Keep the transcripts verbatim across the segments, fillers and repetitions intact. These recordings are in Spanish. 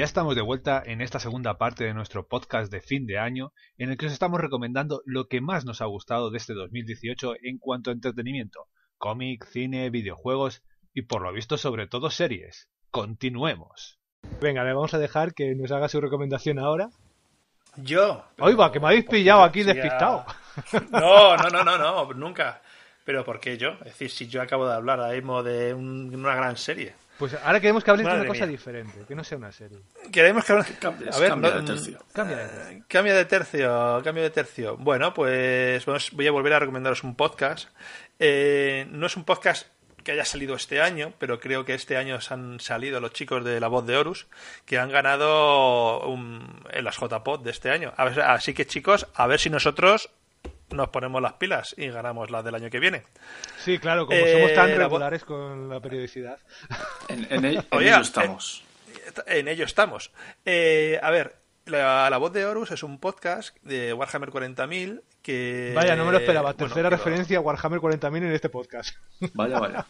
estamos de vuelta en esta segunda parte de nuestro podcast de fin de año, en el que os estamos recomendando lo que más nos ha gustado de este dos mil dieciocho en cuanto a entretenimiento, cómic, cine, videojuegos y por lo visto sobre todo series. Continuemos. Venga, le vamos a dejar que nos haga su recomendación ahora. Yo. ¡Ay, va! Que me habéis pillado aquí si despistado. Ya... No, no, no, no, no, nunca. Pero ¿por qué yo? Es decir, si yo acabo de hablar ahora mismo de un, una gran serie. Pues ahora queremos que hables de Madre una cosa mía. diferente, que no sea una serie. Queremos que hables... Cambia, A ver, cambia no, de tercio. Cambia de tercio. Cambio de tercio, cambio de tercio. Bueno, pues vamos- voy a volver a recomendaros un podcast. Eh, no es un podcast que haya salido este año, pero creo que este año se han salido los chicos de La Voz de Horus, que han ganado un- en las J P O D de este año. A ver- así que, chicos, a ver si nosotros nos ponemos las pilas y ganamos las del año que viene. Sí, claro, como Eh, somos tan la vo- regulares con la periodicidad. En, en, el- en Oye, ello eh, estamos. En ello estamos. Eh, a ver, la, la Voz de Horus es un podcast de Warhammer cuarenta mil que... Vaya, no me lo esperaba. bueno, Tercera que lo- referencia a Warhammer cuarenta mil en este podcast. Vaya, vaya.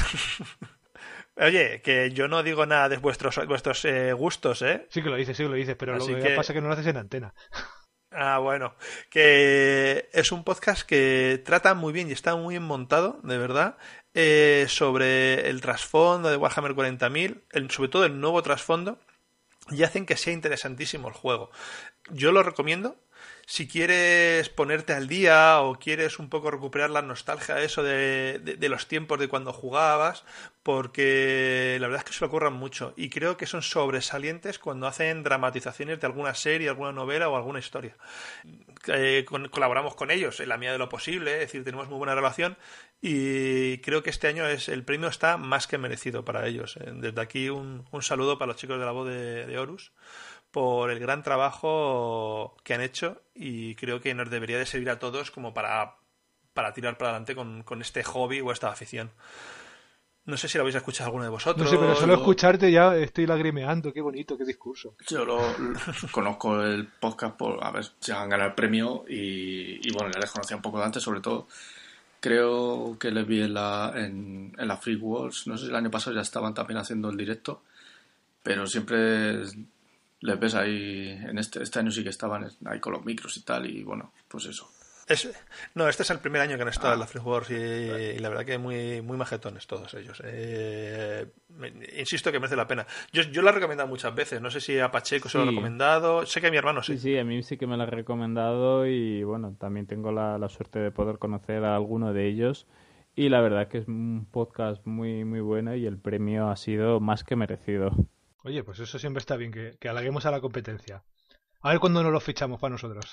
Oye, que yo no digo nada de vuestros, vuestros eh, gustos, ¿eh? Sí que lo dices, sí que lo dices, pero Así lo que que- pasa es que no lo haces en antena. Ah, bueno, que es un podcast que trata muy bien y está muy bien montado, de verdad, eh, sobre el trasfondo de Warhammer cuarenta mil, el- sobre todo el nuevo trasfondo, y hacen que sea interesantísimo el juego. Yo lo recomiendo. Si quieres ponerte al día o quieres un poco recuperar la nostalgia eso de, de, de los tiempos de cuando jugabas, porque la verdad es que se lo ocurran mucho y creo que son sobresalientes cuando hacen dramatizaciones de alguna serie, alguna novela o alguna historia. Eh, con- colaboramos con ellos en la medida de lo posible, es decir, tenemos muy buena relación y creo que este año es el premio está más que merecido para ellos. Eh, Desde aquí un, un saludo para los chicos de La Voz de, de Horus por el gran trabajo que han hecho y creo que nos debería de servir a todos como para, para tirar para adelante con, con este hobby o esta afición. No sé si lo habéis escuchado alguno de No vosotros. sé, pero solo yo- escucharte ya estoy lagrimeando. Qué bonito, qué discurso. Yo lo, lo- conozco el podcast por a ver si han ganado el premio y, y bueno, ya les conocía un poco de antes, sobre todo. Creo que les vi en la, en, en la Free Wars. No sé si el año pasado ya estaban también haciendo el directo, pero siempre les ves ahí. En este, este año sí que estaban ahí con los micros y tal, y bueno, pues eso. Es- no, este es el primer año que han estado Ah. en la Free Wars y, y la verdad que muy, muy majetones todos ellos. Eh, me- insisto que merece la pena. Yo, yo lo he recomendado muchas veces. No sé si a Pacheco se lo he Sí. recomendado. Sé que a mi hermano sí. Sí, sí, a mí sí que me lo ha recomendado y bueno, también tengo la, la suerte de poder conocer a alguno de ellos y la verdad que es un podcast muy muy bueno y el premio ha sido más que merecido. Oye, pues eso siempre está bien, que, que halaguemos a la competencia. A ver cuándo nos lo fichamos para nosotros.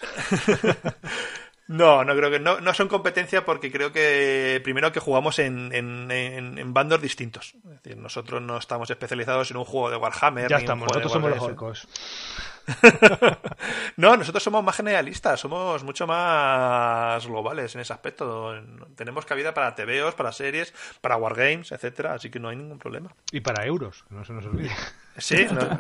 No, no creo que no, no son competencia porque creo que primero que jugamos en, en, en, en bandos distintos. Es decir, nosotros no estamos especializados en un juego de Warhammer. Ya ni un estamos, juego de nosotros somos los Warcraft. orcos. No, nosotros somos más generalistas, somos mucho más globales en ese aspecto. Tenemos cabida para tebeos, para series, para wargames, etcétera, así que no hay ningún problema. Y para euros, que no se nos olvide. Sí, no,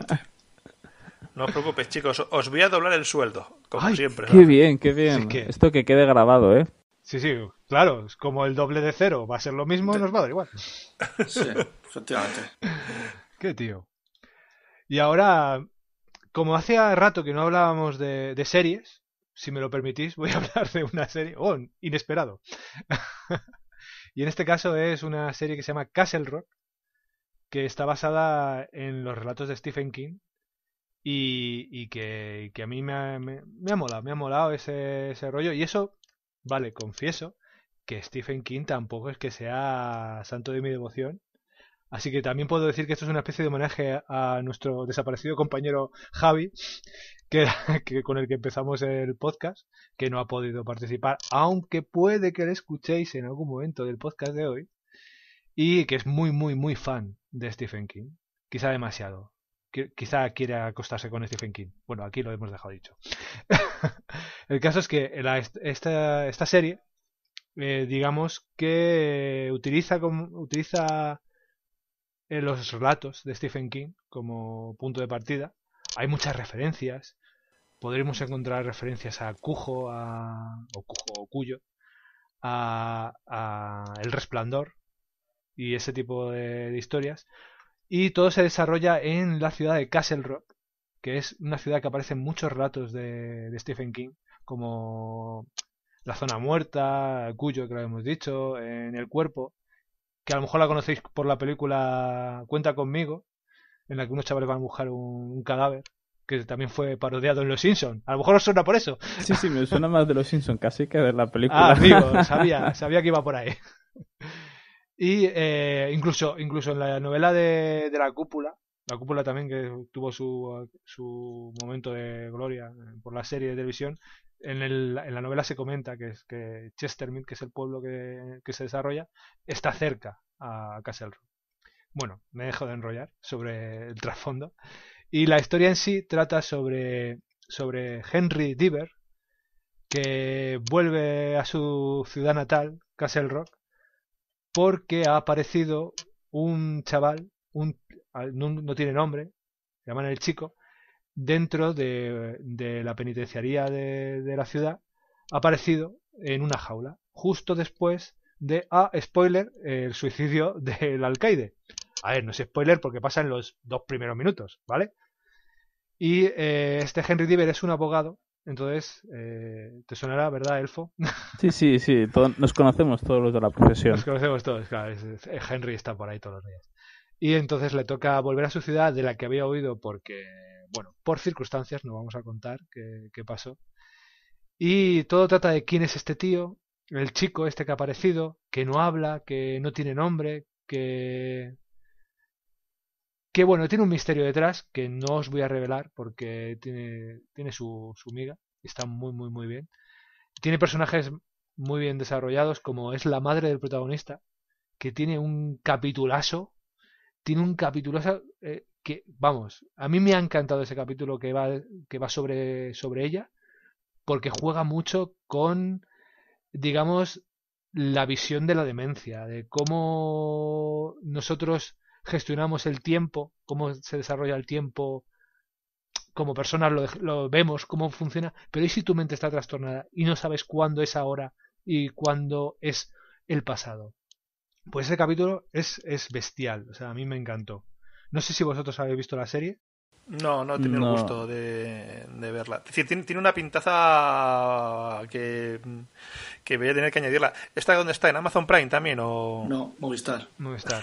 no os preocupéis, chicos, os voy a doblar el sueldo, como Ay, siempre. Qué bien, qué bien. Sí, que- Esto que quede grabado, ¿eh? Sí, sí, claro, es como el doble de cero va a ser lo mismo, nos va a dar igual. Sí, efectivamente. Qué tío. Y ahora, como hacía rato que no hablábamos de, de series, si me lo permitís, voy a hablar de una serie, oh, inesperado. Y en este caso es una serie que se llama Castle Rock, que está basada en los relatos de Stephen King y, y que, y que a mí me ha, me, me ha molado, me ha molado ese, ese rollo. Y eso, vale, confieso que Stephen King tampoco es que sea santo de mi devoción. Así que también puedo decir que esto es una especie de homenaje a nuestro desaparecido compañero Javi, que, que con el que empezamos el podcast, que no ha podido participar, aunque puede que le escuchéis en algún momento del podcast de hoy, y que es muy, muy, muy fan de Stephen King. Quizá demasiado. Qui- Quizá quiera acostarse con Stephen King. Bueno, aquí lo hemos dejado dicho. El caso es que la, esta, esta serie, eh, digamos que utiliza, como, utiliza eh, los relatos de Stephen King como punto de partida. Hay muchas referencias. Podremos encontrar referencias a Cujo, a, o Cujo o Cuyo, a, a El Resplandor y ese tipo de, de historias. Y todo se desarrolla en la ciudad de Castle Rock, que es una ciudad que aparece en muchos relatos de, de Stephen King, como La Zona Muerta, Cuyo, que lo hemos dicho, en El Cuerpo, que a lo mejor la conocéis por la película Cuenta Conmigo, en la que unos chavales van a buscar un, un cadáver, que también fue parodiado en Los Simpsons. A lo mejor os suena por eso. Sí, sí, me suena más de Los Simpsons casi que de la película. Ah, amigo, sabía, sabía que iba por ahí. Y eh, incluso, incluso en la novela de, de La Cúpula, La Cúpula también, que tuvo su, su momento de gloria por la serie de televisión, en, el, en la novela se comenta que, es, que Chesterfield, que es el pueblo que, que se desarrolla, está cerca a Castle Rock. Bueno, me dejo de enrollar sobre el trasfondo. Y la historia en sí trata sobre, sobre Henry Diver, que vuelve a su ciudad natal, Castle Rock, porque ha aparecido un chaval, un, no, no tiene nombre, se llaman el chico, dentro de, de la penitenciaría de, de la ciudad, ha aparecido en una jaula, justo después de, ah, spoiler, el suicidio del alcaide. A ver, no es spoiler porque pasa en los dos primeros minutos, ¿vale? Y eh, este Henry Diver es un abogado, entonces, eh, ¿te sonará, verdad, Elfo? Sí, sí, sí, todo, nos conocemos todos los de la profesión. Nos conocemos todos, claro, es, es, Henry está por ahí todos los días. Y entonces le toca volver a su ciudad, de la que había oído porque, bueno, por circunstancias, no vamos a contar qué, qué pasó. Y todo trata de quién es este tío, el chico este que ha aparecido, que no habla, que no tiene nombre, que... que bueno, tiene un misterio detrás que no os voy a revelar porque tiene, tiene su, su miga, está muy, muy, muy bien. Tiene personajes muy bien desarrollados, como es la madre del protagonista, que tiene un capitulazo, tiene un capitulazo eh, que, vamos, a mí me ha encantado ese capítulo que va, que va sobre, sobre ella, porque juega mucho con, digamos, la visión de la demencia, de cómo nosotros gestionamos el tiempo, cómo se desarrolla el tiempo, como personas lo, lo vemos, cómo funciona, pero ¿y si tu mente está trastornada y no sabes cuándo es ahora y cuándo es el pasado? Pues ese capítulo es, es bestial, o sea, a mí me encantó. No sé si vosotros habéis visto la serie. No, no he tenido No. el gusto de, de verla. Es decir, tiene, tiene una pintaza que, que voy a tener que añadirla. ¿Esta dónde está? ¿En Amazon Prime también? O... No, Movistar. Movistar.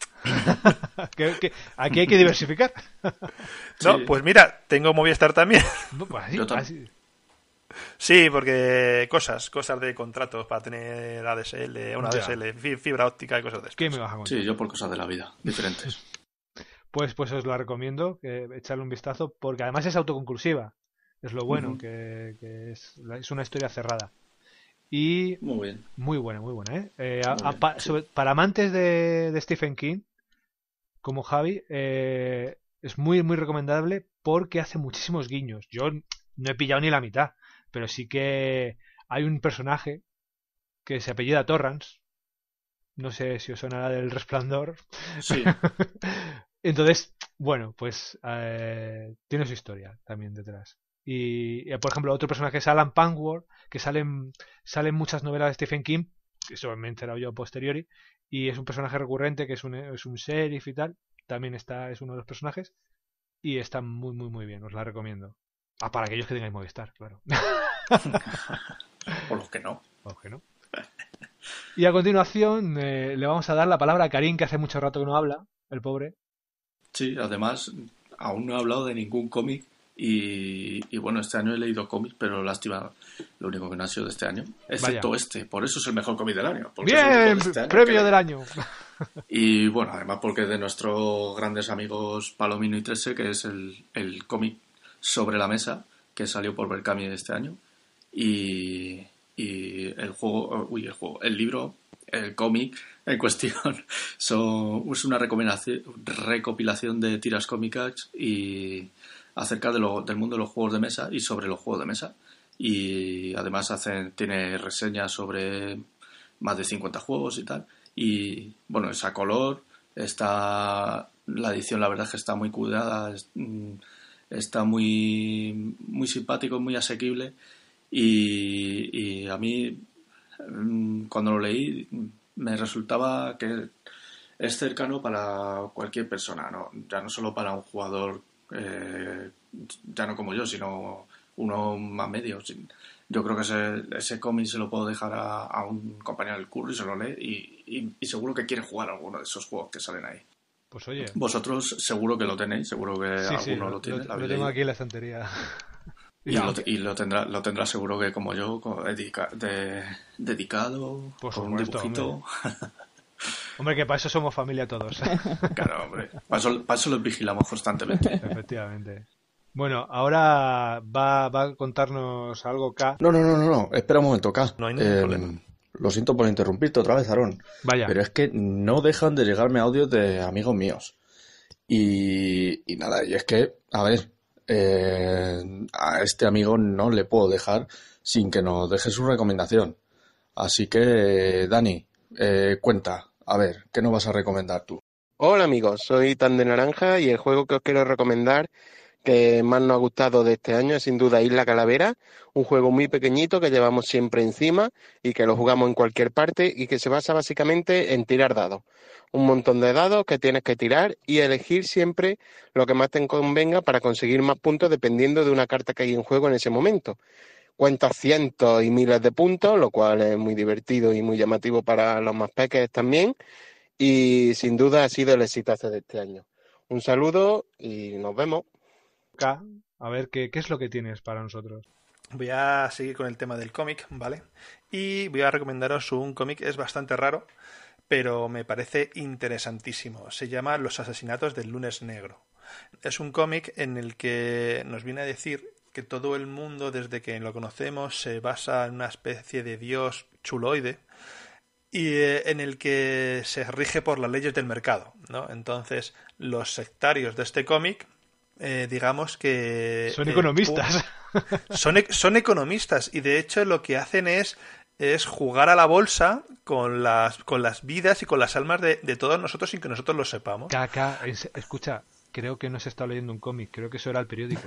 ¿Qué, qué? Aquí hay que diversificar. No, Sí. pues mira, tengo Movistar también. Pues así, Yo también. así. Sí, porque cosas, cosas de contratos para tener A D S L, una Ya. A D S L, fi- fibra óptica y cosas de ¿Qué estas. me vas a contar? Sí, yo por cosas de la vida, diferentes. Pues, pues os la recomiendo, que echarle un vistazo, porque además es autoconclusiva. Es lo bueno, Ujú. que, que es, es una historia cerrada. Y Muy bien. muy buena, muy buena, ¿eh? Eh, a- Muy a- bien, pa- sí. sobre- para amantes de, de Stephen King, como Javi, eh, es muy, muy recomendable porque hace muchísimos guiños. Yo no he pillado ni la mitad, pero sí que hay un personaje que se apellida Torrance. No sé si os sonará del Resplandor. Sí, Entonces, bueno, pues eh, tiene su historia también detrás. Y, eh, por ejemplo, otro personaje es Alan Pankworth, que salen salen muchas novelas de Stephen King, que eso me he enterado yo a posteriori, y es un personaje recurrente, que es un, es un sheriff y tal. También está, es uno de los personajes, y está muy, muy, muy bien, os la recomiendo. Ah, para aquellos que tengáis Movistar, claro. por los que no. Ojo que no. Y a continuación eh, le vamos a dar la palabra a Karim, que hace mucho rato que no habla, el pobre. Sí, además, aún no he hablado de ningún cómic y, y bueno, este año he leído cómics, pero lástima, lo único que no ha sido de este año, excepto Vaya. este, por eso es el mejor cómic del año. Porque es el único Bien, de este año que premio leí. del año. Y bueno, además porque es de nuestros grandes amigos Palomino y Trece, que es el, el cómic Sobre la Mesa, que salió por Berkami este año. Y, y el juego, uy, el juego, el libro, el cómic en cuestión son, es una recopilación, recopilación de tiras cómicas y acerca de lo, del mundo de los juegos de mesa y sobre los juegos de mesa. Y además hacen, tiene reseñas sobre más de cincuenta juegos y tal. Y bueno, es a color, está la edición, la verdad es que está muy cuidada, es, está muy, muy simpático, muy asequible. Y, y a mí, cuando lo leí, me resultaba que es cercano para cualquier persona, ¿no? Ya no solo para un jugador eh, ya no como yo, sino uno más medio. Yo creo que ese, ese cómic se lo puedo dejar a, a un compañero del curro y se lo lee y, y, y seguro que quiere jugar alguno de esos juegos que salen ahí. Pues oye. Vosotros seguro que lo tenéis, seguro que sí, alguno sí, lo, lo tiene. Lo, lo tengo aquí en la estantería. Y, no. lo, y lo, tendrá, lo tendrá seguro que como yo, dedica, de, dedicado, por con supuesto, un dibujito. Hombre. Hombre, que para eso somos familia todos. Claro, hombre. Para eso, para eso los vigilamos constantemente. Efectivamente. Bueno, ahora va, va a contarnos algo K. No, no, no, no, no. Espera un momento, K. No hay ningún eh, problema. Lo siento por interrumpirte otra vez, Aarón. Vaya. Pero es que no dejan de llegarme audios de amigos míos. Y, y nada, y es que, a ver, eh, a este amigo no le puedo dejar sin que nos deje su recomendación. Así que, Dani, eh, cuenta, a ver, ¿qué nos vas a recomendar tú? Hola amigos, soy Tan de Naranja y el juego que os quiero recomendar que más nos ha gustado de este año es sin duda Isla Calavera, un juego muy pequeñito que llevamos siempre encima y que lo jugamos en cualquier parte y que se basa básicamente en tirar dados. Un montón de dados que tienes que tirar y elegir siempre lo que más te convenga para conseguir más puntos dependiendo de una carta que hay en juego en ese momento. Cuentas cientos y miles de puntos, lo cual es muy divertido y muy llamativo para los más pequeños también. Y sin duda ha sido el exitazo de este año. Un saludo y nos vemos. K, a ver, ¿qué, ¿qué es lo que tienes para nosotros? Voy a seguir con el tema del cómic, ¿vale? Y voy a recomendaros un cómic, es bastante raro, pero me parece interesantísimo. Se llama Los asesinatos del lunes negro. Es un cómic en el que nos viene a decir que todo el mundo, desde que lo conocemos, se basa en una especie de dios chuloide, y eh, en el que se rige por las leyes del mercado, ¿no? Entonces, los sectarios de este cómic, eh, digamos que... Son eh, economistas. Son, son economistas, y de hecho lo que hacen es, es jugar a la bolsa con las, con las vidas y con las almas de, de todos nosotros sin que nosotros lo sepamos. K, K, escucha, creo que no se está leyendo un cómic, creo que eso era el periódico.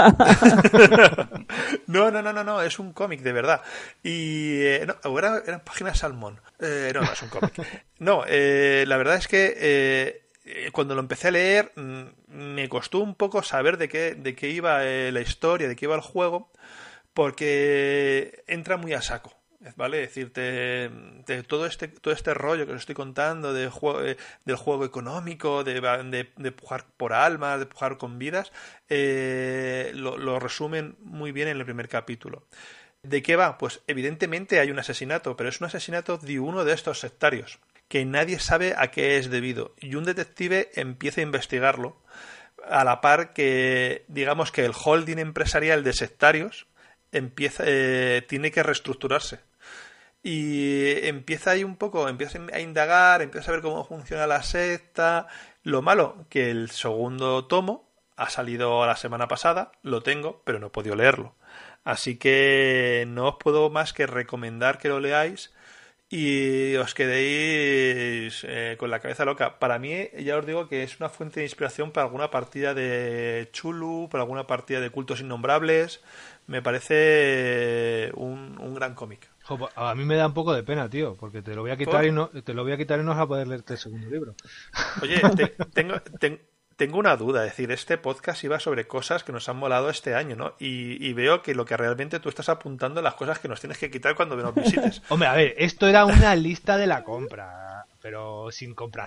No, no, no, no, no, es un cómic, de verdad. Y eh, no, ahora eran páginas Salmón. Eh, no, no es un cómic. No, eh, la verdad es que eh, cuando lo empecé a leer me costó un poco saber de qué, de qué iba eh, la historia, de qué iba el juego, porque entra muy a saco. ¿Vale? Es decir, te, te, todo este todo este rollo que os estoy contando de juego, eh, del juego económico, de, de, de pujar por almas, de pujar con vidas, eh, lo, lo resumen muy bien en el primer capítulo. ¿De qué va? Pues evidentemente hay un asesinato, pero es un asesinato de uno de estos sectarios, que nadie sabe a qué es debido, y un detective empieza a investigarlo, a la par que, digamos que el holding empresarial de sectarios empieza eh, tiene que reestructurarse. Y empieza ahí un poco, empieza a indagar, empieza a ver cómo funciona la secta. Lo malo, que el segundo tomo ha salido la semana pasada, lo tengo, pero no he podido leerlo. Así que no os puedo más que recomendar que lo leáis y os quedéis eh, con la cabeza loca. Para mí, ya os digo que es una fuente de inspiración para alguna partida de Chulu, para alguna partida de Cultos Innombrables. Me parece un, un gran cómic. A mí me da un poco de pena, tío, porque te lo voy a quitar y no te lo voy a quitar y no vas a poder leerte el segundo libro. Oye, te, tengo, te, tengo una duda, es decir, este podcast iba sobre cosas que nos han molado este año, ¿no? Y, y veo que lo que realmente tú estás apuntando las cosas que nos tienes que quitar cuando nos visites. Hombre, a ver, esto era una lista de la compra, pero sin comprar.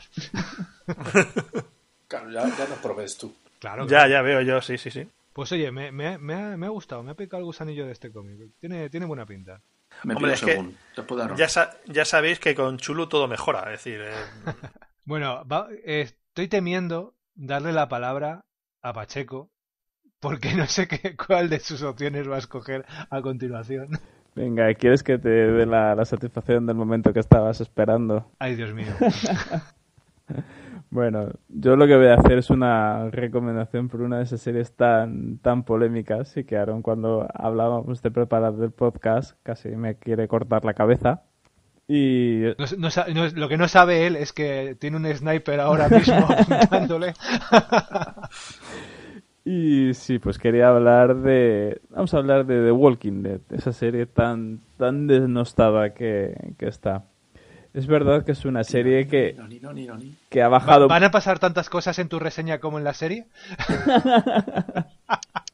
Claro, ya, ya nos provees tú. Claro, ya, claro. ya veo yo, sí, sí, sí. Pues oye, me, me, me, ha, me ha gustado, me ha picado el gusanillo de este cómic. Tiene, tiene buena pinta. Me Hombre, es según. que ya, sa ya sabéis que con Chulu todo mejora, es decir... Eh... Bueno, va, eh, estoy temiendo darle la palabra a Pacheco, porque no sé qué, cuál de sus opciones va a escoger a continuación. Venga, ¿quieres que te dé la, la satisfacción del momento que estabas esperando? Ay, Dios mío. Bueno, yo lo que voy a hacer es una recomendación por una de esas series tan tan polémicas y que Aaron, cuando hablábamos de preparar el podcast, casi me quiere cortar la cabeza. Y no, no, no, lo que no sabe él es que tiene un sniper ahora mismo apuntándole. Y sí, pues quería hablar de... Vamos a hablar de The Walking Dead, esa serie tan tan desnostada que, que está. Es verdad que es una serie que, que ha bajado... ¿Van a pasar tantas cosas en tu reseña como en la serie?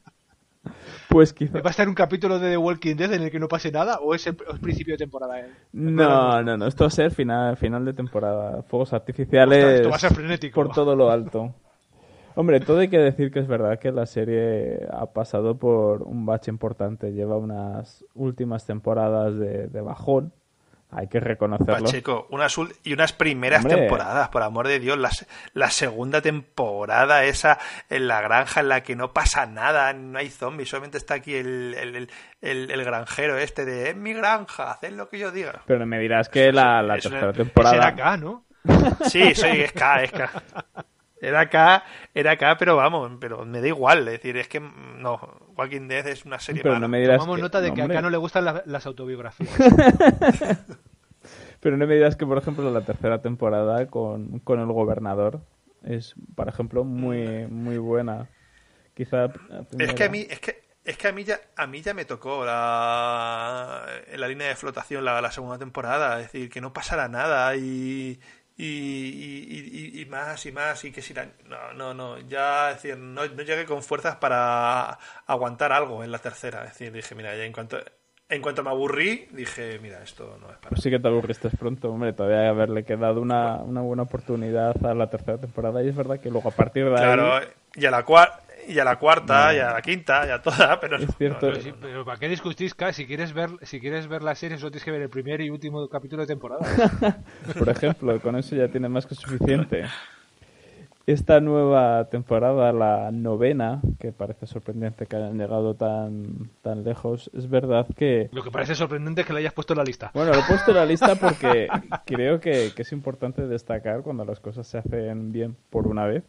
Pues quizá. ¿Va a estar un capítulo de The Walking Dead en el que no pase nada? ¿O es, el, o es principio de temporada? Eh? No, no, no. Esto va a ser final, final de temporada. Fuegos artificiales. Ostras, esto va a ser frenético. Por todo lo alto. Hombre, todo hay que decir que es verdad que la serie ha pasado por un bache importante. Lleva unas últimas temporadas de, de bajón. Hay que reconocerlo. Pacheco, unas ul- y unas primeras Hombre. temporadas, por amor de Dios. La, se- la segunda temporada, esa en la granja en la que no pasa nada, no hay zombies, solamente está aquí el, el, el, el- el granjero este de es mi granja, haced lo que yo diga. Pero me dirás que la, la Eso no- tercera ese temporada. Ese era acá, ¿no? Sí, soy es K, es K. Era acá, era acá, pero vamos, pero me da igual. Es decir, es que no, Walking Dead es una serie Pero mala. no me dirás Tomamos que, nota de no, que hombre. acá no le gustan la- las autobiografías. Pero no me dirás que, por ejemplo, la tercera temporada con, con el gobernador es, por ejemplo, muy muy buena. Quizá la Es que a primera- mí, es que, es que a mí ya, a mí ya me tocó la, en la línea de flotación la, la segunda temporada, es decir, que no pasara nada y, y, y, y- y más y más y que si la, no, no, no, ya, es decir, no, no llegué con fuerzas para aguantar algo en la tercera, es decir, dije, mira, ya en cuanto, en cuanto me aburrí, dije, mira, esto no es para Pues sí que te aburriste pronto, hombre. Todavía hay que haberle quedado una, una buena oportunidad a la tercera temporada. Y es verdad que luego a partir de Claro, ahí... y a la cuarta, y a la cuarta, No. y a la quinta, y a toda, pero Es no, cierto. no, Pero, sí, pero ¿para qué discutís, K? Si quieres ver, si quieres ver la serie, solo tienes que ver el primer y último capítulo de temporada. Por ejemplo, con eso ya tiene más que suficiente. Esta nueva temporada, la novena, que parece sorprendente que hayan llegado tan, tan lejos, es verdad que... Lo que parece sorprendente es que le hayas puesto en la lista. Bueno, lo he puesto en la lista porque creo que, que es importante destacar cuando las cosas se hacen bien por una vez.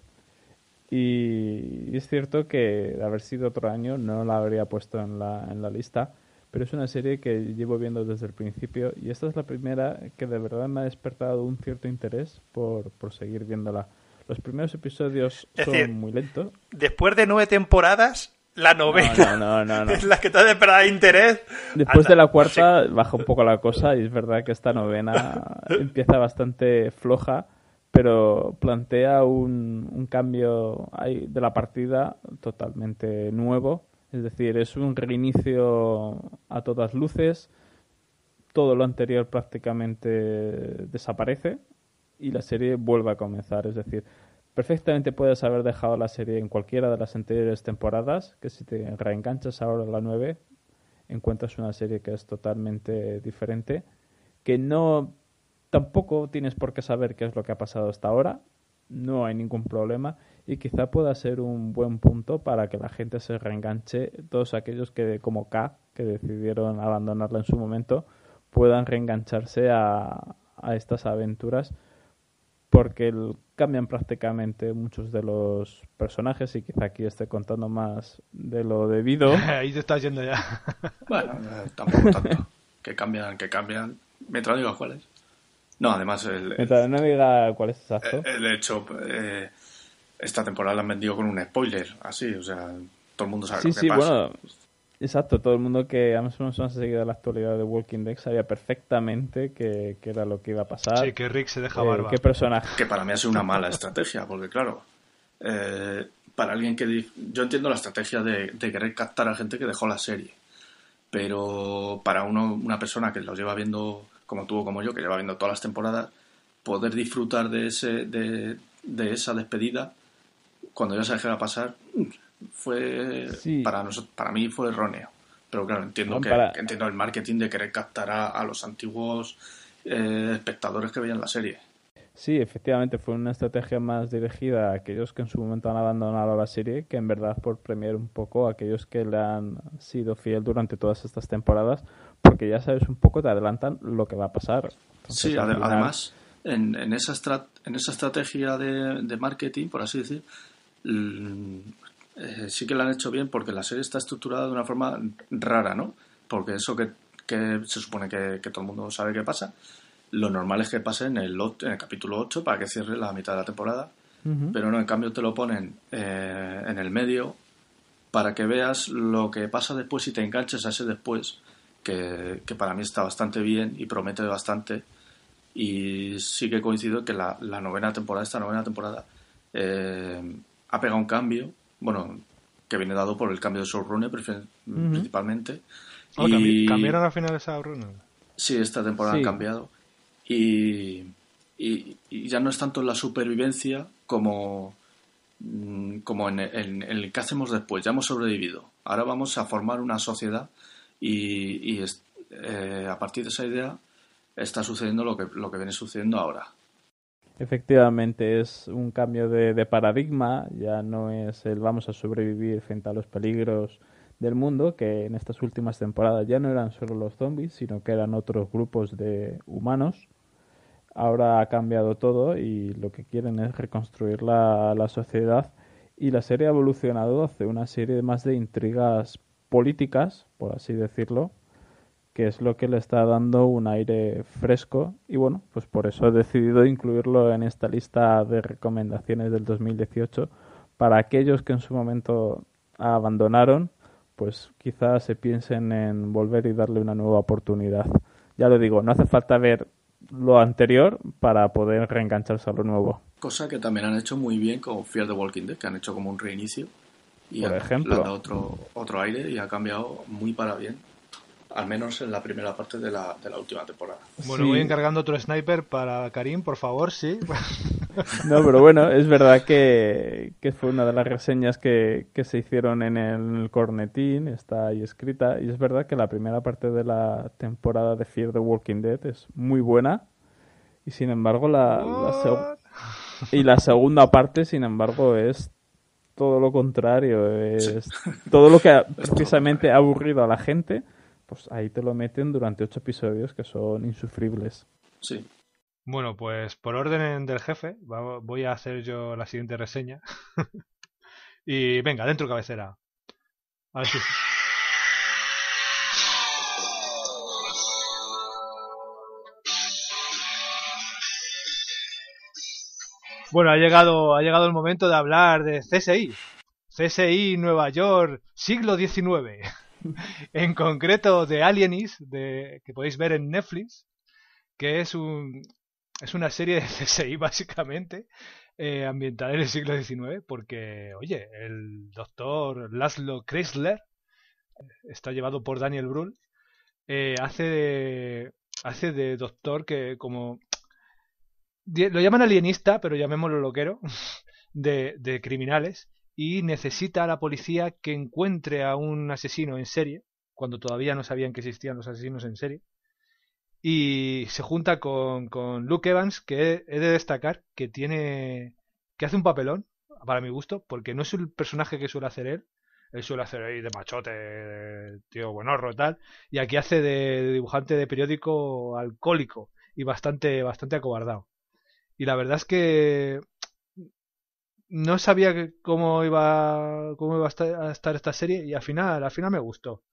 Y es cierto que de haber sido otro año no la habría puesto en la, en la lista, pero es una serie que llevo viendo desde el principio y esta es la primera que de verdad me ha despertado un cierto interés por, por seguir viéndola. Los primeros episodios Es son decir, muy lentos. después de nueve temporadas, la novena No, no, no, no. es la que te ha despertado interés. Después Anda, de la no cuarta baja un poco la cosa y es verdad que esta novena empieza bastante floja, pero plantea un, un cambio ahí de la partida totalmente nuevo. Es decir, es un reinicio a todas luces, todo lo anterior prácticamente desaparece y la serie vuelve a comenzar. Es decir, perfectamente puedes haber dejado la serie en cualquiera de las anteriores temporadas, que si te reenganchas ahora en la nueve, encuentras una serie que es totalmente diferente, que no tampoco tienes por qué saber qué es lo que ha pasado hasta ahora, no hay ningún problema y quizá pueda ser un buen punto para que la gente se reenganche, todos aquellos que como K, que decidieron abandonarla en su momento, puedan reengancharse a, a estas aventuras, porque el- cambian prácticamente muchos de los personajes y quizá aquí esté contando más de lo debido. Ahí te estás yendo ya. Bueno, eh, tampoco tanto. Que cambian, que cambian. Mientras digas cuáles. No, además, el, el, Mientras no diga cuál es exacto. el hecho, eh, esta temporada la han vendido con un spoiler, así, o sea, todo el mundo sabe Sí, lo que sí, pasa. bueno, exacto, todo el mundo que más o menos ha seguido la actualidad de Walking Dead sabía perfectamente que, que era lo que iba a pasar. Sí, que Rick se deja eh, barba. qué personaje. Que para mí ha sido una mala estrategia, porque claro, eh, para alguien que... di- Yo entiendo la estrategia de, de querer captar a gente que dejó la serie, pero para uno, una persona que lo lleva viendo, como tú o como yo, que lleva viendo todas las temporadas, poder disfrutar de ese de, de esa despedida, cuando ya sabes qué va a pasar, fue... Sí. Para, nos- para mí fue erróneo. Pero claro, entiendo, No, que, para- que entiendo el marketing de querer captar a, a los antiguos eh, espectadores que veían la serie. Sí, efectivamente, fue una estrategia más dirigida a aquellos que en su momento han abandonado la serie, que en verdad por premiar un poco a aquellos que le han sido fiel durante todas estas temporadas, porque ya sabes un poco, te adelantan lo que va a pasar. Entonces, Sí, al ade- final- además, en, en, esa estra- en esa estrategia de, de marketing, por así decir, l- eh, sí que la han hecho bien porque la serie está estructurada de una forma rara, ¿no? Porque eso que, que se supone que, que todo el mundo sabe que pasa, lo normal es que pase en el, ot- en el capítulo ocho para que cierre la mitad de la temporada, Ujú. pero no, en cambio te lo ponen eh, en el medio para que veas lo que pasa después y te enganches a ese después, que, que para mí está bastante bien y promete bastante. Y sí que coincido que la, la novena temporada, esta novena temporada, eh, ha pegado un cambio. Bueno, que viene dado por el cambio de showrunner prefer- Ujú. principalmente. Oh, y cambi- ¿Cambiaron al final esa runa? sí, esta temporada Sí. han cambiado. Y, y, y ya no es tanto la supervivencia como, mm, como en, en- en el que hacemos después. Ya hemos sobrevivido. Ahora vamos a formar una sociedad y, y es- eh, a partir de esa idea está sucediendo lo que, lo que viene sucediendo ahora. Efectivamente, es un cambio de, de paradigma, ya no es el vamos a sobrevivir frente a los peligros del mundo, que en estas últimas temporadas ya no eran solo los zombies, sino que eran otros grupos de humanos. Ahora ha cambiado todo y lo que quieren es reconstruir la, la sociedad, y la serie ha evolucionado hacia una serie más de intrigas políticas, por así decirlo, que es lo que le está dando un aire fresco, y bueno, pues por eso he decidido incluirlo en esta lista de recomendaciones del dos mil dieciocho para aquellos que en su momento abandonaron, pues quizás se piensen en volver y darle una nueva oportunidad. Ya lo digo, no hace falta ver lo anterior para poder reengancharse a lo nuevo. Cosa que también han hecho muy bien con Fear the Walking Dead, que han hecho como un reinicio y Por ha- ejemplo. le han dado otro, otro aire y ha cambiado muy para bien, al menos en la primera parte de la, de la última temporada. Bueno, Sí. voy encargando otro sniper para Karim, por favor, sí. No, pero bueno, es verdad que, que fue una de las reseñas que, que se hicieron en el Cornetín, está ahí escrita, y es verdad que la primera parte de la temporada de Fear the Walking Dead es muy buena, y sin embargo la, la seg- What? y la segunda parte, sin embargo, es todo lo contrario, es todo lo que ha precisamente ha aburrido a la gente, pues ahí te lo meten durante ocho episodios que son insufribles. Sí, Bueno, pues por orden del jefe, va- voy a hacer yo la siguiente reseña. Y venga, dentro cabecera. A ver si... Bueno, ha llegado, ha llegado el momento de hablar de C S I. C S I Nueva York, siglo diecinueve. En concreto de Alienis, de, que podéis ver en Netflix, que es un es una serie de C S I básicamente, eh, ambientada en el siglo diecinueve, porque, oye, el doctor Laszlo Kressler, está llevado por Daniel Brühl, eh, hace de, hace de doctor que como... Lo llaman alienista, pero llamémoslo loquero, de, de criminales, y necesita a la policía que encuentre a un asesino en serie, cuando todavía no sabían que existían los asesinos en serie, y se junta con, con Luke Evans, que he de destacar que tiene que hace un papelón, para mi gusto, porque no es el personaje que suele hacer él. Él suele hacer ahí de machote, de tío buenorro y tal, y aquí hace de, de dibujante de periódico alcohólico y bastante, bastante acobardado. Y la verdad es que no sabía que- cómo iba, cómo iba a estar, a estar esta serie, y al final, al final me gustó.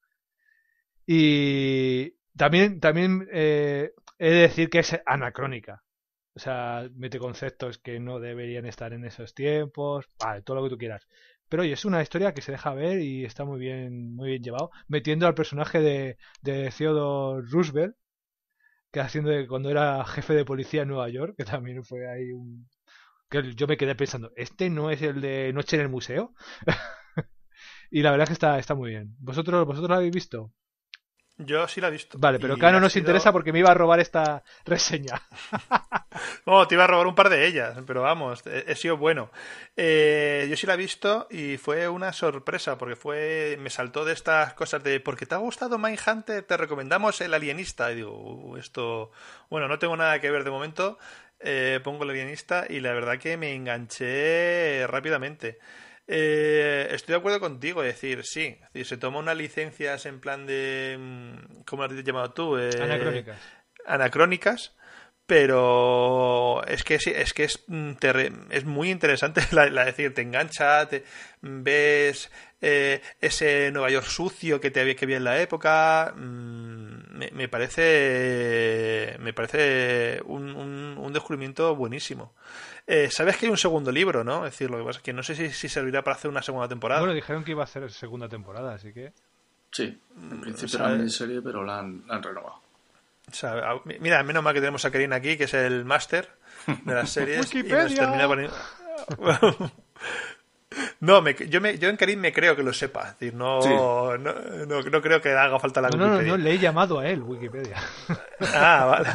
Y también, también eh, he de decir que es anacrónica. O sea, mete conceptos que no deberían estar en esos tiempos. Vale, todo lo que tú quieras. Pero oye, es una historia que se deja ver y está muy bien, muy bien llevado. Metiendo al personaje de, de Theodore Roosevelt, que haciendo de cuando era jefe de policía en Nueva York, que también fue ahí un... que yo me quedé pensando, ¿este no es el de Noche en el Museo? Y la verdad es que está, está muy bien. ¿Vosotros, vosotros lo habéis visto? Yo sí la he visto. Vale, pero Y K no ha nos sido- interesa porque me iba a robar esta reseña. Oh, te iba a robar un par de ellas, pero vamos, he, he sido bueno. Eh, yo sí la he visto y fue una sorpresa, porque fue me saltó de estas cosas de porque te ha gustado Mindhunter, te recomendamos El Alienista. Y digo, "Uh, esto, bueno, no tengo nada que ver de momento, eh, pongo El Alienista", y la verdad que me enganché rápidamente. Eh, estoy de acuerdo contigo, es decir, sí, es decir, se toma unas licencias en plan de, mm, ¿cómo lo has llamado tú? Eh, Anacrónicas. anacrónicas, pero es que sí, es que es mm, terre- es muy interesante la, la decir, te engancha, te ves eh, ese Nueva York sucio que te había que había en la época. mm, me, me parece me parece un, un, un descubrimiento buenísimo. Eh, sabes que hay un segundo libro, ¿no? Es decir, lo que pasa es que no sé si, si servirá para hacer una segunda temporada. Bueno, dijeron que iba a hacer segunda temporada, así que... sí. En principio o sea, era miniserie, pero la han, la han renovado. O sea, a- mira, menos mal que tenemos a Karin aquí, que es el máster de las series. y nos Wikipedia. termina poniendo- No, me, yo, me, yo en Karim me creo que lo sepa. Es decir, no, Sí. no, no, no creo que haga falta la No, no, no, Wikipedia. no, le he llamado a él, Wikipedia. Ah, vale.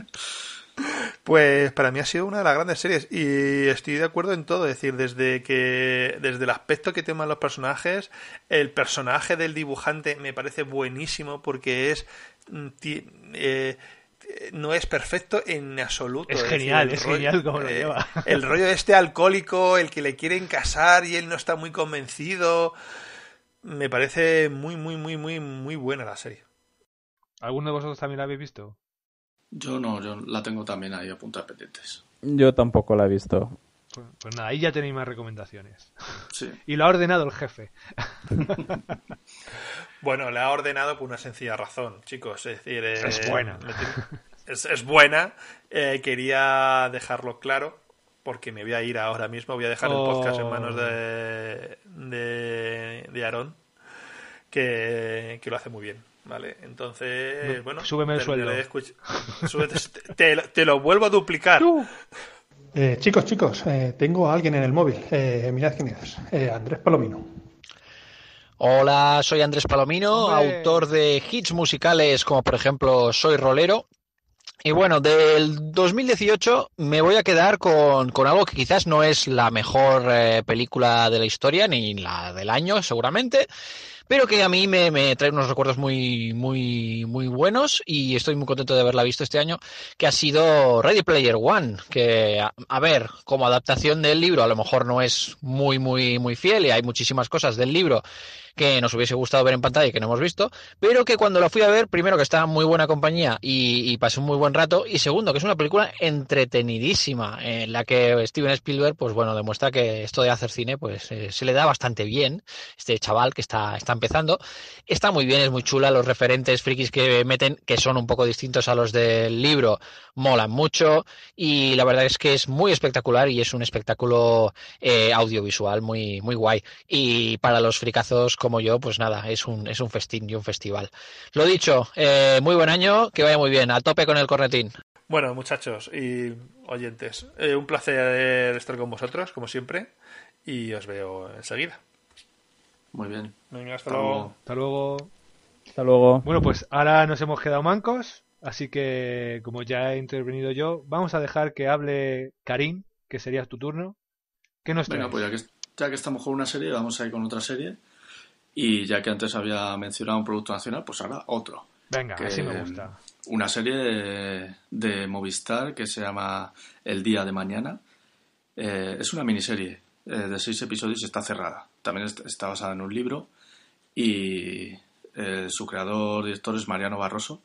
Pues para mí ha sido una de las grandes series y estoy de acuerdo en todo, es decir, desde que desde el aspecto que toman los personajes, el personaje del dibujante me parece buenísimo porque es ti- eh, no es perfecto en absoluto. Es Es genial, decir, es el rollo- genial cómo lo eh, lleva. El rollo este alcohólico, el que le quieren casar y él no está muy convencido, me parece muy, muy, muy, muy, muy buena la serie. ¿Alguno de vosotros también la habéis visto? Yo no, yo la tengo también ahí a punta de pendientes. Yo tampoco la he visto. Pues, pues nada, ahí ya tenéis más recomendaciones. Sí. Y lo ha ordenado el jefe. Bueno, le ha ordenado por una sencilla razón, chicos. Es decir, eh, Es buena. le tiene- Es, es buena. Eh, quería dejarlo claro porque me voy a ir ahora mismo. Voy a dejar el podcast en manos de de, de Aarón, que, que lo hace muy bien. Vale, entonces, bueno, Súbeme el terminaré sueldo. de escuch- súbete- te, lo- te lo vuelvo a duplicar. Eh, chicos, chicos, eh, tengo a alguien en el móvil. Eh, mirad quién es. Eh, Andrés Palomino. Hola, soy Andrés Palomino, ¡Hombre! autor de hits musicales como por ejemplo Soy Rolero. Y bueno, del dos mil dieciocho me voy a quedar con, con algo que quizás no es la mejor eh, película de la historia, ni la del año seguramente, pero que a mí me, me trae unos recuerdos muy, muy, muy buenos y estoy muy contento de haberla visto este año, que ha sido Ready Player One, que a, a ver, como adaptación del libro a lo mejor no es muy, muy, muy fiel y hay muchísimas cosas del libro que nos hubiese gustado ver en pantalla y que no hemos visto, pero que cuando la fui a ver, primero que está en muy buena compañía y, y pasé un muy buen rato, y segundo que es una película entretenidísima, en la que Steven Spielberg, pues bueno, demuestra que esto de hacer cine, pues eh, se le da bastante bien, este chaval que está, está empezando, está muy bien, es muy chula, los referentes frikis que meten, que son un poco distintos a los del libro, molan mucho, y la verdad es que es muy espectacular y es un espectáculo eh, audiovisual muy, muy guay, y para los fricazos como yo, pues nada, es un, es un festín y un festival. Lo dicho, eh, muy buen año, que vaya muy bien, a tope con el cornetín. Bueno, muchachos y oyentes, eh, un placer estar con vosotros, como siempre, y os veo enseguida. Muy bien. Venga, hasta Hasta luego. luego. Hasta luego. Hasta luego. Bueno, pues ahora nos hemos quedado mancos, así que como ya he intervenido yo, vamos a dejar que hable Karim, que sería tu turno. ¿Qué nos traes? Venga, pues ya que, ya que estamos con una serie, vamos a ir con otra serie. Y ya que antes había mencionado un producto nacional, pues ahora otro. Venga, que, así me gusta. Una serie de, de Movistar que se llama El Día de Mañana. Eh, es una miniserie eh, de seis episodios y está cerrada. También est- está basada en un libro y eh, su creador, director es Mariano Barroso.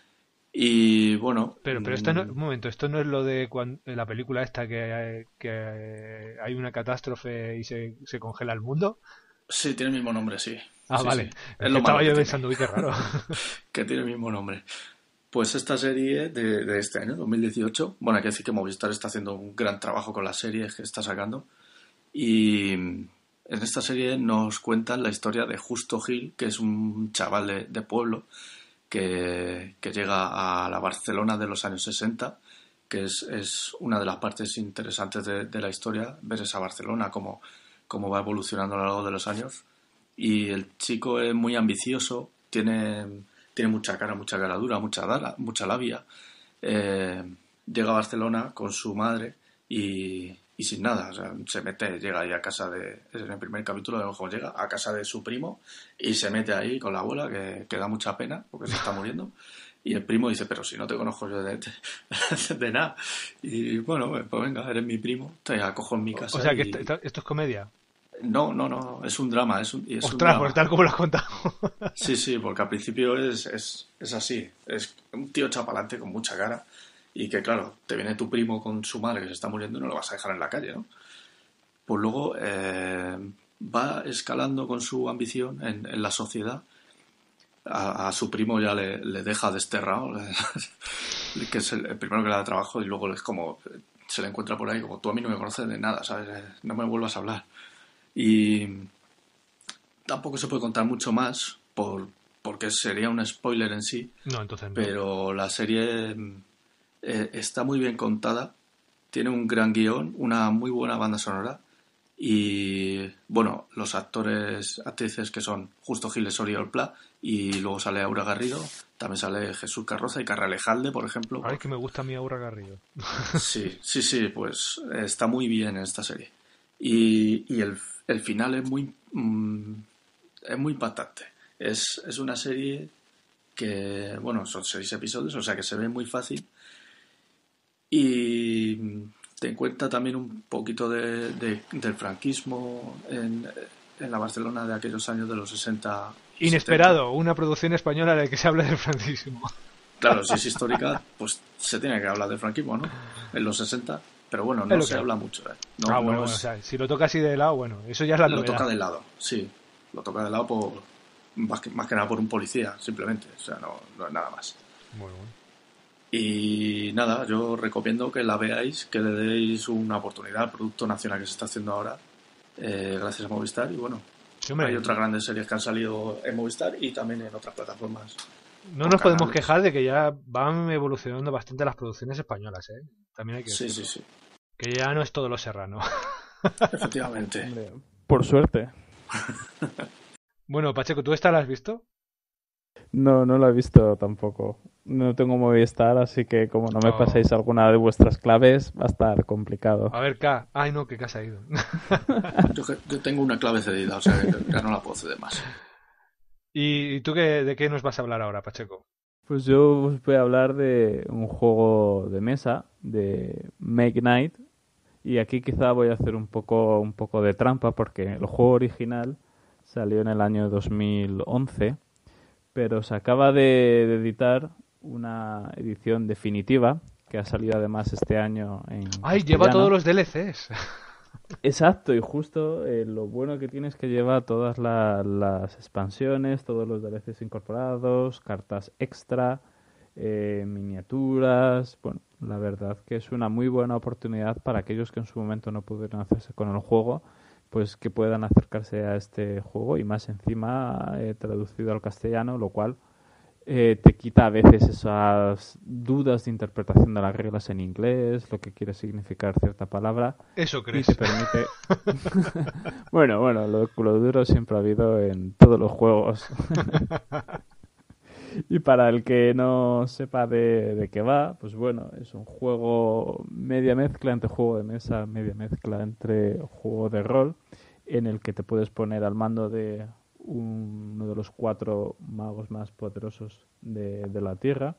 Y bueno... Pero, pero esto no, mm, un momento, esto no es lo de cuan- la película esta que, que hay una catástrofe y se, se congela el mundo. Sí, tiene el mismo nombre, sí. Ah, Sí, vale. sí. Es Es que lo estaba malo yo que pensando, uy, qué raro. que tiene el mismo nombre. Pues esta serie de, de este año, dos mil dieciocho, bueno, hay que decir que Movistar está haciendo un gran trabajo con las series que está sacando. Y en esta serie nos cuentan la historia de Justo Gil, que es un chaval de, de pueblo que, que llega a la Barcelona de los años sesenta, que es, es una de las partes interesantes de, de la historia, ver esa Barcelona, cómo, cómo va evolucionando a lo largo de los años. Y el chico es muy ambicioso, tiene, tiene mucha cara, mucha caradura, mucha, dala, mucha labia. Eh, llega a Barcelona con su madre y, y sin nada, o sea, se mete, llega ahí a casa de, en el primer capítulo vemos cómo llega a casa de su primo y se mete ahí con la abuela, que, que da mucha pena porque se está muriendo. Y el primo dice, pero si no te conozco yo de, de, de nada. Y bueno, pues venga, eres mi primo, te acojo en mi casa. O sea, que y... esto, esto es comedia. No, no, no, es un drama. Es un, es un Ostras, drama. por tal como lo has contado. Sí, sí, porque al principio es, es, es así. Es un tío chapalante con mucha cara. Y que, claro, te viene tu primo con su madre que se está muriendo y no lo vas a dejar en la calle, ¿no? Pues luego eh, va escalando con su ambición en, en la sociedad. A, a su primo ya le, le deja desterrado, que es el, el primero que le da trabajo, y luego es como se le encuentra por ahí como tú a mí no me conoces de nada, ¿sabes? No me vuelvas a hablar. Y tampoco se puede contar mucho más por, porque sería un spoiler en sí. No, entonces no. Pero la serie eh, está muy bien contada, tiene un gran guión, una muy buena banda sonora Y bueno, los actores, actrices que son Justo Giles, Oriol Pla, y luego sale Aura Garrido, también sale Jesús Carroza y Carra Alejalde, por ejemplo. Ay, que me gusta a mí Aura Garrido. Sí, sí, sí, pues está muy bien en esta serie. Y, y el, el final es muy mm, es muy impactante. Es, es una serie que, bueno, son seis episodios, o sea que se ve muy fácil. Y te cuenta también un poquito de, de, del franquismo en, en la Barcelona de aquellos años de los sesenta. Inesperado, setenta. una producción española en la que se habla del franquismo. Claro, si es histórica, pues se tiene que hablar del franquismo, ¿no? En los sesenta, pero bueno, no se habla mucho. ¿eh? No, ah, bueno, no bueno, es... o sea, si lo toca así de lado, bueno, eso ya es la Lo novedad. toca de lado, sí. Lo toca de lado por más que, más que nada por un policía, simplemente. O sea, no, no es nada más. Muy bueno. Y nada, yo recomiendo que la veáis, que le deis una oportunidad al producto nacional que se está haciendo ahora, eh, gracias a Movistar. Y bueno, sí, hombre, hay otras grandes series que han salido en Movistar y también en otras plataformas. No nos podemos canales. quejar de que ya van evolucionando bastante las producciones españolas, ¿eh? También hay que sí, decirlo. sí, sí. Que ya no es todo lo serrano. Efectivamente. Hombre, por suerte. Bueno, Pacheco, ¿tú esta la has visto? No, no la he visto tampoco. No tengo Movistar, así que como no me oh. paséis alguna de vuestras claves, va a estar complicado. A ver, K. Ay, no, que K se ha ido. yo, yo tengo una clave cedida, o sea, que ya no la puedo ceder más. ¿Y tú qué, de qué nos vas a hablar ahora, Pacheco? Pues yo os voy a hablar de un juego de mesa, de Make Night. Y aquí quizá voy a hacer un poco, un poco de trampa, porque el juego original salió en el año dos mil once, pero se acaba de, de editar una edición definitiva que ha salido además este año en ¡ay, castellano. Lleva todos los D L Cs! Exacto, y justo eh, lo bueno que tiene es que lleva todas la, las expansiones, todos los D L Cs incorporados, cartas extra, eh, miniaturas. Bueno, la verdad que es una muy buena oportunidad para aquellos que en su momento no pudieron hacerse con el juego, pues que puedan acercarse a este juego, y más encima eh, traducido al castellano, lo cual eh, te quita a veces esas dudas de interpretación de las reglas en inglés, lo que quiere significar cierta palabra. Eso crees. Y te permite... bueno, bueno, lo, lo duro siempre ha habido en todos los juegos. Y para el que no sepa de, de qué va, pues bueno, es un juego media mezcla entre juego de mesa, media mezcla entre juego de rol, en el que te puedes poner al mando de uno de los cuatro magos más poderosos de, de la Tierra,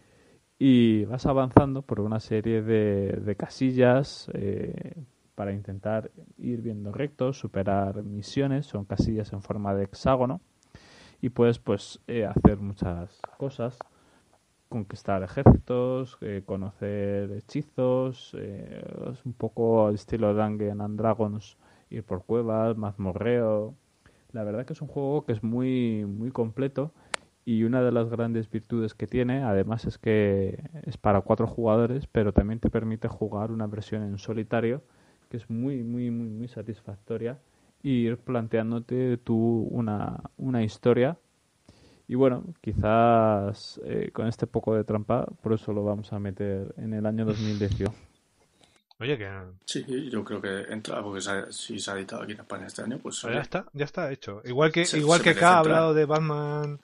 y vas avanzando por una serie de, de casillas eh, para intentar ir viendo rectos, superar misiones. Son casillas en forma de hexágono. Y puedes pues eh, hacer muchas cosas, conquistar ejércitos, eh, conocer hechizos, eh, es un poco al estilo Dungeons and Dragons, ir por cuevas, mazmorreo. La verdad que es un juego que es muy, muy completo, y una de las grandes virtudes que tiene, además, es que es para cuatro jugadores, pero también te permite jugar una versión en solitario, que es muy, muy, muy, muy satisfactoria, y ir planteándote tú una, una historia. Y bueno, quizás eh, con este poco de trampa, por eso lo vamos a meter en el año dos mil dieciocho. Oye, que... Sí, yo creo que entra, porque se ha, si se ha editado aquí en España este año, pues... Ya está, ya está hecho. Igual que, se, igual se que K ha entrar. hablado de Batman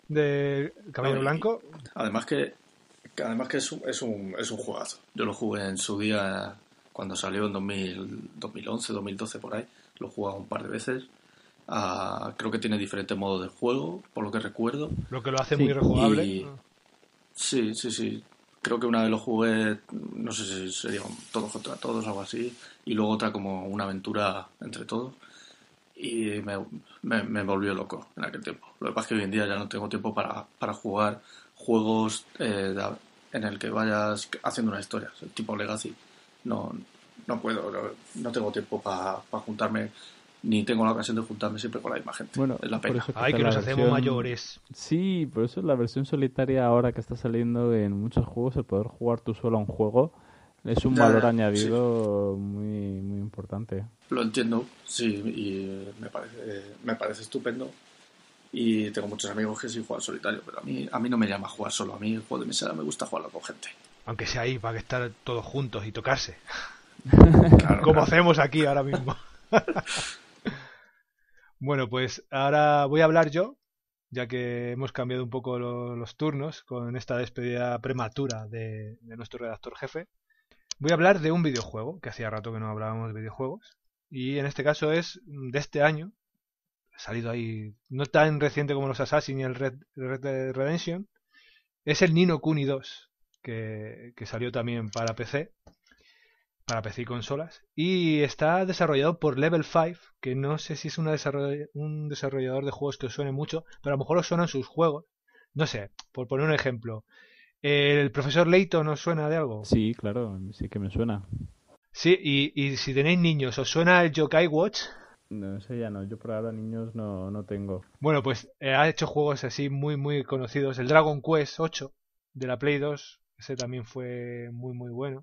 de Caballero no, Blanco. Además que, que además que es un, es un es un juegazo. Yo lo jugué en su día cuando salió en dos mil, dos mil once, dos mil doce por ahí. Lo he jugado un par de veces. Uh, creo que tiene diferentes modos de juego, por lo que recuerdo. Lo que lo hace sí. muy rejugable. Y... Sí, sí, sí. Creo que una vez lo jugué, no sé si sería todos contra todos o algo así. Y luego otra como una aventura entre todos. Y me, me, me volvió loco en aquel tiempo. Lo que pasa es que hoy en día ya no tengo tiempo para, para jugar juegos eh, de, en el que vayas haciendo una historia, tipo Legacy. No, no puedo, no, no tengo tiempo para pa juntarme, ni tengo la ocasión de juntarme siempre con la misma gente. Bueno, es la pena. Que Ay, que nos versión... hacemos mayores. Sí, por eso la versión solitaria ahora que está saliendo en muchos juegos, el poder jugar tú solo a un juego, es un ya, valor añadido sí. muy muy importante. Lo entiendo, sí, y me parece me parece estupendo. Y tengo muchos amigos que sí juegan solitario, pero a mí a mí no me llama a jugar solo. A mí el juego de mesa me gusta jugarlo con gente. Aunque sea ahí, para que estar todos juntos y tocarse. Claro, Como claro. hacemos aquí ahora mismo. Bueno, pues ahora voy a hablar yo, ya que hemos cambiado un poco lo, los turnos con esta despedida prematura de, de nuestro redactor jefe. Voy a hablar de un videojuego, que hacía rato que no hablábamos de videojuegos, y en este caso es de este año, ha salido ahí, no tan reciente como los Assassin y el Red, Red Dead Redemption, es el Ni no Kuni dos, que, que salió también para P C, para P C y consolas, y está desarrollado por Level cinco, que no sé si es una desarroll un desarrollador de juegos que os suene mucho, pero a lo mejor os suenan sus juegos. No sé, por poner un ejemplo, ¿el profesor Layton os suena de algo? Sí, claro, sí que me suena. Sí, y, y si tenéis niños, ¿os suena el Yokai Watch? No sé, ya no, yo por ahora niños no, no tengo. Bueno, pues eh, ha hecho juegos así muy muy conocidos. El Dragon Quest ocho de la Play dos, ese también fue muy muy bueno.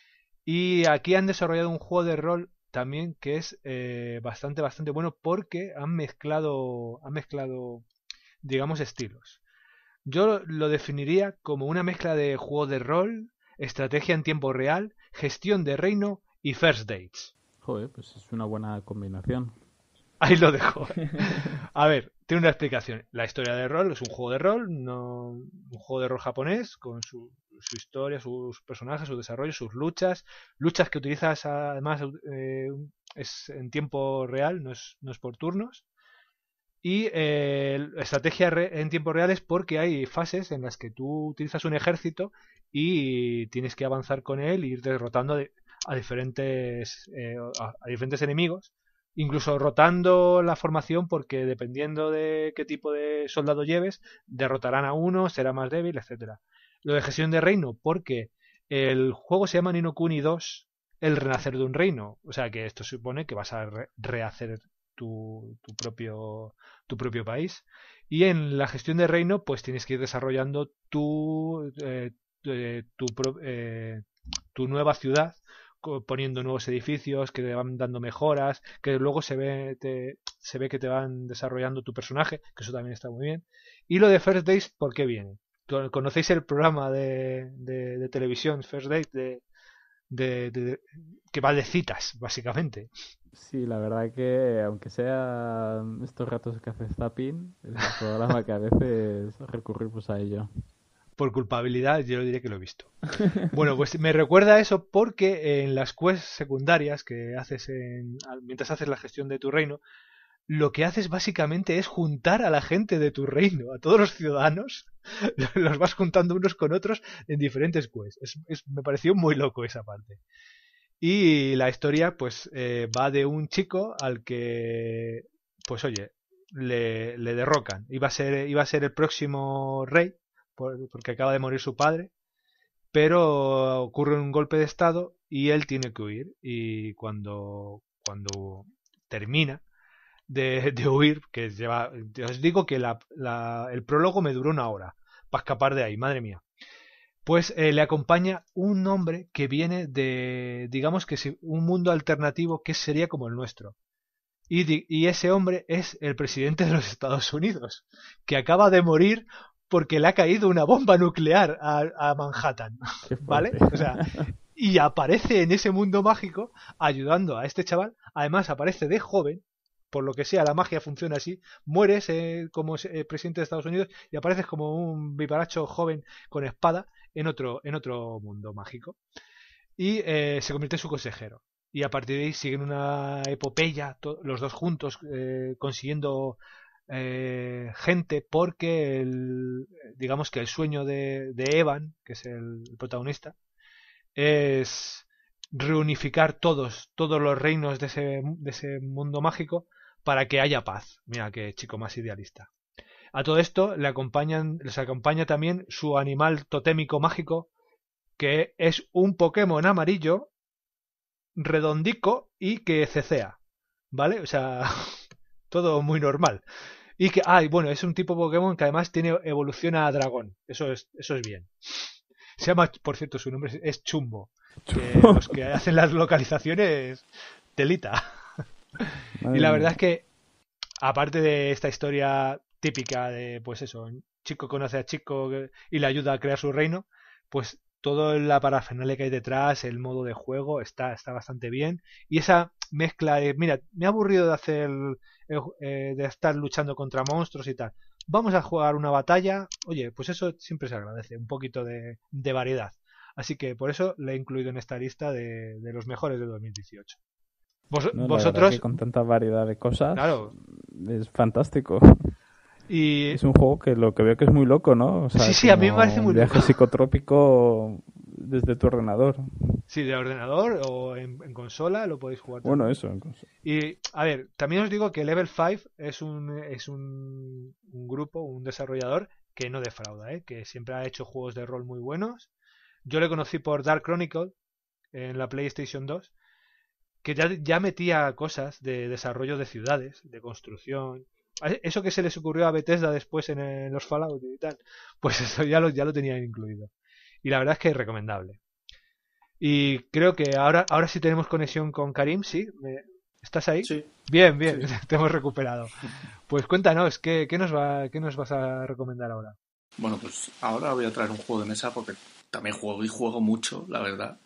Y aquí han desarrollado un juego de rol también que es eh, bastante bastante bueno porque han mezclado han mezclado digamos estilos. Yo lo definiría como una mezcla de juego de rol, estrategia en tiempo real, gestión de reino y first dates. Joder, pues es una buena combinación. Ahí lo dejo. A ver, tiene una explicación. La historia de rol es un juego de rol, no un juego de rol japonés con su, su historia, sus personajes, su desarrollo, sus luchas, luchas que utilizas además eh, es en tiempo real, no es, no es por turnos. Y eh, estrategia re en tiempo real es porque hay fases en las que tú utilizas un ejército y tienes que avanzar con él e ir derrotando a, a diferentes eh, a, a diferentes enemigos, incluso rotando la formación porque dependiendo de qué tipo de soldado lleves, derrotarán a uno, será más débil, etcétera. Lo de gestión de reino porque el juego se llama Ni no Kuni dos, el renacer de un reino, o sea que esto supone que vas a re rehacer tu, tu propio tu propio país, y en la gestión de reino pues tienes que ir desarrollando tu eh, tu, tu, eh, tu nueva ciudad, poniendo nuevos edificios que te van dando mejoras, que luego se ve te, se ve que te van desarrollando tu personaje, que eso también está muy bien. Y lo de First Dates, ¿por qué viene? ¿Conocéis el programa de, de, de televisión First Date de, de, de, de, que va de citas, básicamente? Sí, la verdad que aunque sea estos ratos que hace Zapping, es un programa que a veces recurrimos a ello. Por culpabilidad yo diré que lo he visto. Bueno, pues me recuerda a eso porque en las quests secundarias que haces en, mientras haces la gestión de tu reino, lo que haces básicamente es juntar a la gente de tu reino, a todos los ciudadanos, los vas juntando unos con otros en diferentes quests. Es, es, me pareció muy loco esa parte. Y la historia pues eh, va de un chico al que, pues oye, le, le derrocan. Iba a ser, iba a ser el próximo rey, por, porque acaba de morir su padre, pero ocurre un golpe de estado y él tiene que huir. Y cuando, cuando termina de, de huir, que lleva, os digo que la, la, el prólogo me duró una hora para escapar de ahí, madre mía. Pues eh, le acompaña un hombre que viene de, digamos que un mundo alternativo que sería como el nuestro. Y, y ese hombre es el presidente de los Estados Unidos, que acaba de morir porque le ha caído una bomba nuclear a, a Manhattan, ¿vale? O sea, y aparece en ese mundo mágico ayudando a este chaval. Además aparece de joven, por lo que sea la magia funciona así. Mueres eh, como eh, presidente de Estados Unidos y apareces como un vivaracho joven con espada en otro, en otro mundo mágico. Y eh, se convierte en su consejero. Y a partir de ahí siguen una epopeya, los dos juntos, eh, consiguiendo eh, gente, porque el, digamos que el sueño de, de Evan, que es el, el protagonista, es reunificar todos, todos los reinos de ese, de ese mundo mágico para que haya paz. Mira qué chico más idealista. A todo esto le acompañan, les acompaña también su animal totémico mágico, que es un Pokémon amarillo, redondico y que cecea, ¿vale? O sea, todo muy normal. Y que, ay, ah, bueno, es un tipo Pokémon que además tiene evoluciona a dragón. Eso es, eso es bien. Se llama, por cierto, su nombre es Chumbo. Que los que hacen las localizaciones, telita. Y la verdad es que, aparte de esta historia típica de, pues eso, chico conoce a chico y le ayuda a crear su reino, pues todo la parafernalia que hay detrás, el modo de juego, está, está bastante bien. Y esa mezcla de, mira, me he aburrido de hacer, eh, de estar luchando contra monstruos y tal. Vamos a jugar una batalla. Oye, pues eso siempre se agradece, un poquito de, de variedad. Así que por eso le he incluido en esta lista de, de los mejores de dos mil dieciocho. Vos, No, vosotros... que con tanta variedad de cosas, claro, es fantástico. Y... es un juego que lo que veo que es muy loco, ¿no? O sea, sí, sí, a mí me parece muy un viaje loco. psicotrópico desde tu ordenador. Sí, de ordenador o en, en consola lo podéis jugar también. Bueno, eso, en consola. Y, a ver, también os digo que Level cinco es un, es un, un grupo, un desarrollador que no defrauda, ¿eh? Que siempre ha hecho juegos de rol muy buenos. Yo le conocí por Dark Chronicle en la PlayStation dos, que ya, ya metía cosas de desarrollo de ciudades, de construcción. Eso que se les ocurrió a Bethesda después en, en los Fallout y tal, pues eso ya lo, ya lo tenían incluido. Y la verdad es que es recomendable. Y creo que ahora, ahora sí tenemos conexión con Karim, ¿sí? ¿Estás ahí? Sí. Bien, bien, Sí. te hemos recuperado. Pues cuéntanos, ¿qué, qué, nos va, ¿qué nos vas a recomendar ahora? Bueno, pues ahora voy a traer un juego de mesa porque también juego y juego mucho, la verdad.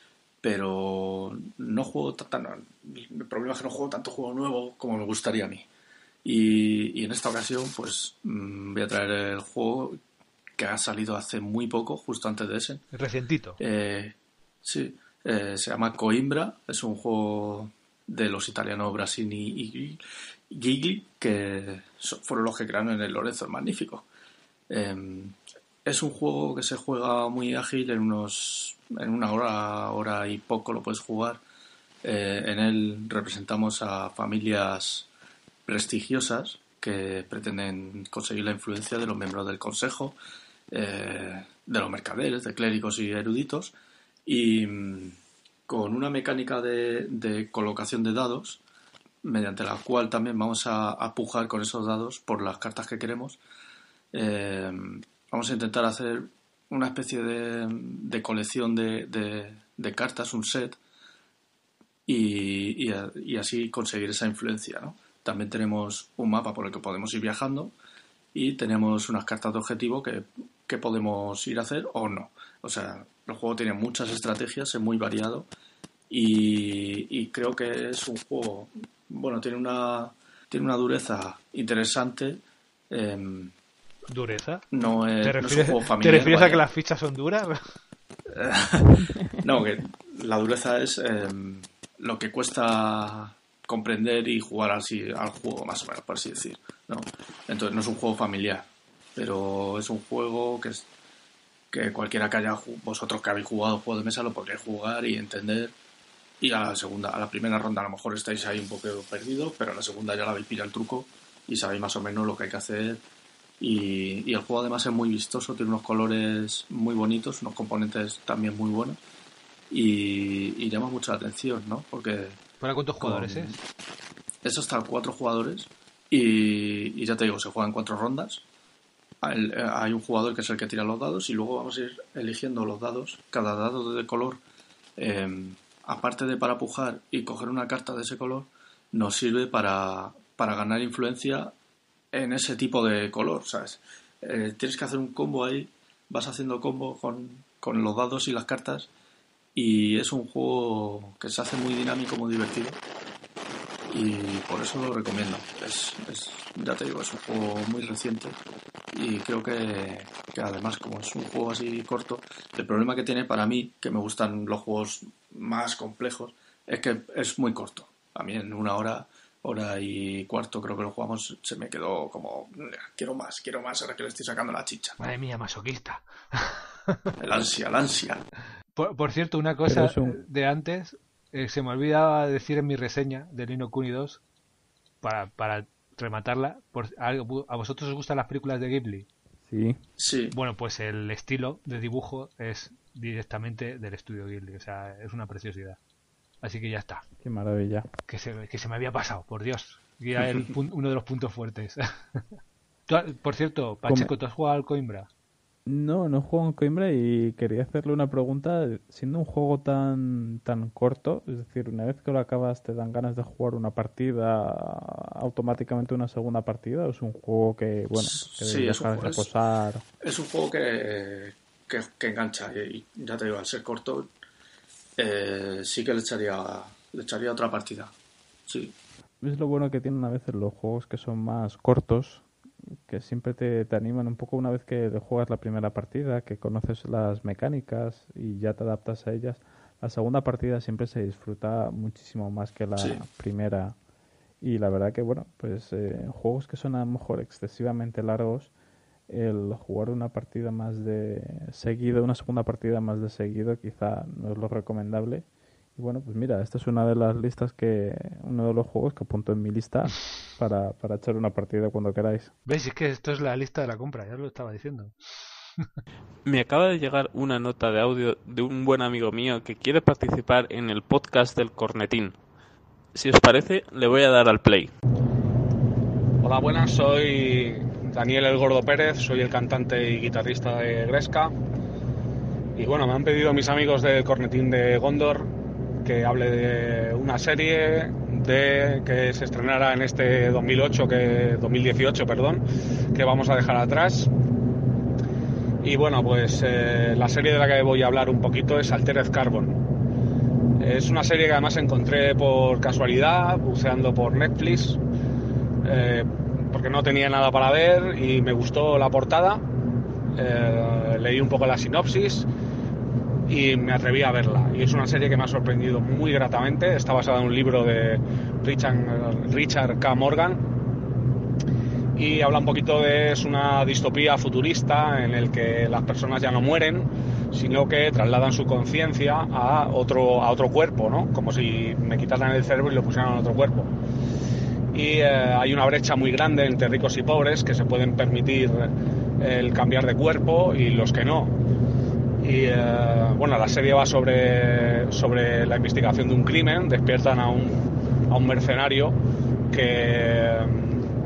Pero no juego tan... El problema es que no juego tanto juego nuevo como me gustaría a mí. Y, y en esta ocasión, pues mmm, voy a traer el juego que ha salido hace muy poco, justo antes de ese. Recientito. Eh, sí, eh, se llama Coimbra, es un juego de los italianos Brasini y Gigli, que fueron los que crearon en el Lorenzo el Magnífico. Eh, es un juego que se juega muy ágil, en unos en una hora, hora y poco lo puedes jugar. Eh, en él representamos a familias prestigiosas que pretenden conseguir la influencia de los miembros del consejo, eh, de los mercaderes, de clérigos y eruditos, y mmm, con una mecánica de, de colocación de dados, mediante la cual también vamos a, a pujar con esos dados por las cartas que queremos. Eh, vamos a intentar hacer una especie de, de colección de, de, de cartas, un set, y, y, y así conseguir esa influencia, ¿no? También tenemos un mapa por el que podemos ir viajando y tenemos unas cartas de objetivo que, que podemos ir a hacer o no. O sea, el juego tiene muchas estrategias, es muy variado y, y creo que es un juego, bueno, tiene una, tiene una dureza interesante. Eh, ¿Dureza? No es, ¿Te refieres, no es un juego familiar, ¿te refieres vaya. a que las fichas son duras? No, que la dureza es eh, lo que cuesta comprender y jugar así al juego, más o menos, por así decir, ¿no? Entonces no es un juego familiar, pero es un juego que es que cualquiera que haya, vosotros que habéis jugado juego de mesa lo podréis jugar y entender, y a la segunda, a la primera ronda a lo mejor estáis ahí un poco perdidos, pero a la segunda ya la habéis pillado el truco y sabéis más o menos lo que hay que hacer. Y, y el juego además es muy vistoso, tiene unos colores muy bonitos, unos componentes también muy buenos y, y llama mucho la atención, ¿no? Porque ¿Para cuántos jugadores con, es? Eso está a cuatro jugadores y, y ya te digo, se juegan cuatro rondas. Hay, hay un jugador que es el que tira los dados y luego vamos a ir eligiendo los dados. Cada dado de color, eh, aparte de para pujar y coger una carta de ese color, nos sirve para, para ganar influencia en ese tipo de color, ¿sabes? Eh, tienes que hacer un combo ahí, vas haciendo combo con, con los dados y las cartas y es un juego que se hace muy dinámico, muy divertido y por eso lo recomiendo. Es, es, ya te digo, es un juego muy reciente y creo que, que además, como es un juego así corto, el problema que tiene para mí, que me gustan los juegos más complejos, es que es muy corto. A mí en una hora hora y cuarto creo que lo jugamos, se me quedó como quiero más, quiero más, ahora que le estoy sacando la chicha. Madre mía, masoquista. El ansia, el ansia. Por, por cierto, una cosa un... de antes, eh, se me olvidaba decir en mi reseña de Ni no Kuni dos, para, para rematarla, por, a, ¿a vosotros os gustan las películas de Ghibli? Sí. Sí. Bueno, pues el estilo de dibujo es directamente del estudio Ghibli, o sea, es una preciosidad. Así que ya está. Qué maravilla. Que se, que se me había pasado, por Dios. Y era el, uno de los puntos fuertes. ¿Tú, por cierto, Pacheco, ¿tú has jugado al Coimbra? No, no juego en Coimbra y quería hacerle una pregunta. Siendo un juego tan tan corto, es decir, una vez que lo acabas te dan ganas de jugar una partida, automáticamente una segunda partida, o es un juego que, bueno, que sí, es un, dejas reposar. Es, es un juego que, que, que engancha. Y ya te digo, al ser corto, eh, sí que le echaría, le echaría otra partida. Sí. Es lo bueno que tienen a veces los juegos que son más cortos, que siempre te, te animan un poco una vez que juegas la primera partida, que conoces las mecánicas y ya te adaptas a ellas. La segunda partida siempre se disfruta muchísimo más que la Sí. primera. Y la verdad que, bueno, pues eh, juegos que son a lo mejor excesivamente largos, el jugar una partida más de seguido, una segunda partida más de seguido, quizá no es lo recomendable. Y bueno, pues mira, esta es una de las listas que, uno de los juegos que apunto en mi lista para, para echar una partida cuando queráis. ¿Veis? Es que esto es la lista de la compra, ya os lo estaba diciendo. Me acaba de llegar una nota de audio de un buen amigo mío que quiere participar en el podcast del Cornetín. Si os parece, le voy a dar al play. Hola, buenas, soy Daniel El Gordo Pérez, soy el cantante y guitarrista de Gresca. Y bueno, me han pedido mis amigos del Cornetín de Gondor que hable de una serie de que se estrenara en este dos mil ocho, que dos mil dieciocho, perdón, que vamos a dejar atrás. Y bueno, pues eh, la serie de la que voy a hablar un poquito es Altered Carbon. Es una serie que además encontré por casualidad, buceando por Netflix, eh, porque no tenía nada para ver y me gustó la portada. Eh, leí un poco la sinopsis y me atreví a verla. Y es una serie que me ha sorprendido muy gratamente. Está basada en un libro de Richard, Richard K. Morgan. Y habla un poquito de, es una distopía futurista en el que las personas ya no mueren, sino que trasladan su conciencia a otro, a otro cuerpo, ¿no? Como si me quitaran el cerebro y lo pusieran en otro cuerpo. Y eh, hay una brecha muy grande entre ricos y pobres que se pueden permitir el cambiar de cuerpo y los que no. Y eh, bueno, la serie va sobre, sobre la investigación de un crimen. Despiertan a un, a un mercenario que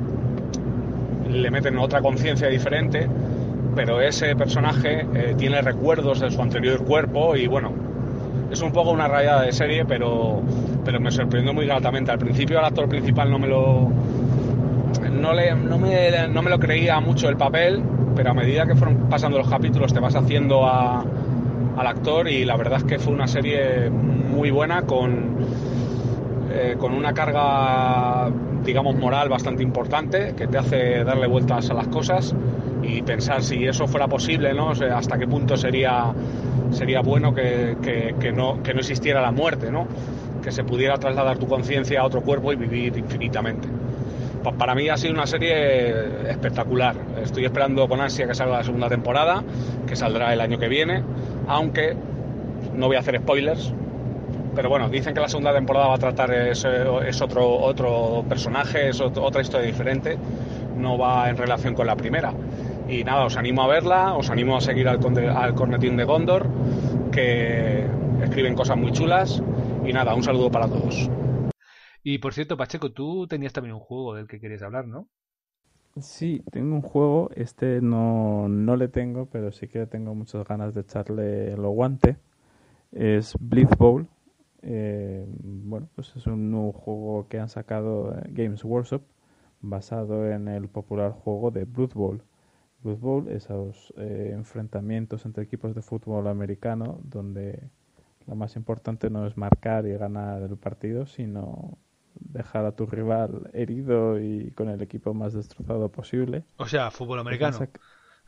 le meten otra conciencia diferente, pero ese personaje eh, tiene recuerdos de su anterior cuerpo y bueno, es un poco una rayada de serie, pero, pero me sorprendió muy gratamente. Al principio el actor principal no me lo no, le, no, me, no me lo creía mucho el papel, pero a medida que fueron pasando los capítulos te vas haciendo a, al actor y la verdad es que fue una serie muy buena con, eh, con una carga, digamos, moral bastante importante que te hace darle vueltas a las cosas y pensar si eso fuera posible, ¿no? O sea, hasta qué punto sería sería bueno que, que, que, no, que no existiera la muerte, ¿no? Que se pudiera trasladar tu conciencia a otro cuerpo y vivir infinitamente. Para mí ha sido una serie espectacular. Estoy esperando con ansia que salga la segunda temporada, que saldrá el año que viene, aunque no voy a hacer spoilers. Pero bueno, dicen que la segunda temporada va a tratar es, es otro otro personaje, es otro, otra historia diferente, no va en relación con la primera. Y nada, os animo a verla, os animo a seguir al, conde, al Cornetín de Gondor, que escriben cosas muy chulas. Y nada, un saludo para todos. Y por cierto, Pacheco, tú tenías también un juego del que querías hablar, ¿no? Sí, tengo un juego, este no, no le tengo, pero sí que tengo muchas ganas de echarle el guante. Es Blitz Bowl. Eh, bueno, pues es un nuevo juego que han sacado Games Workshop basado en el popular juego de Blood Bowl. Blood Bowl, esos eh, enfrentamientos entre equipos de fútbol americano donde lo más importante no es marcar y ganar el partido, sino dejar a tu rival herido y con el equipo más destrozado posible. O sea, fútbol americano. Sac...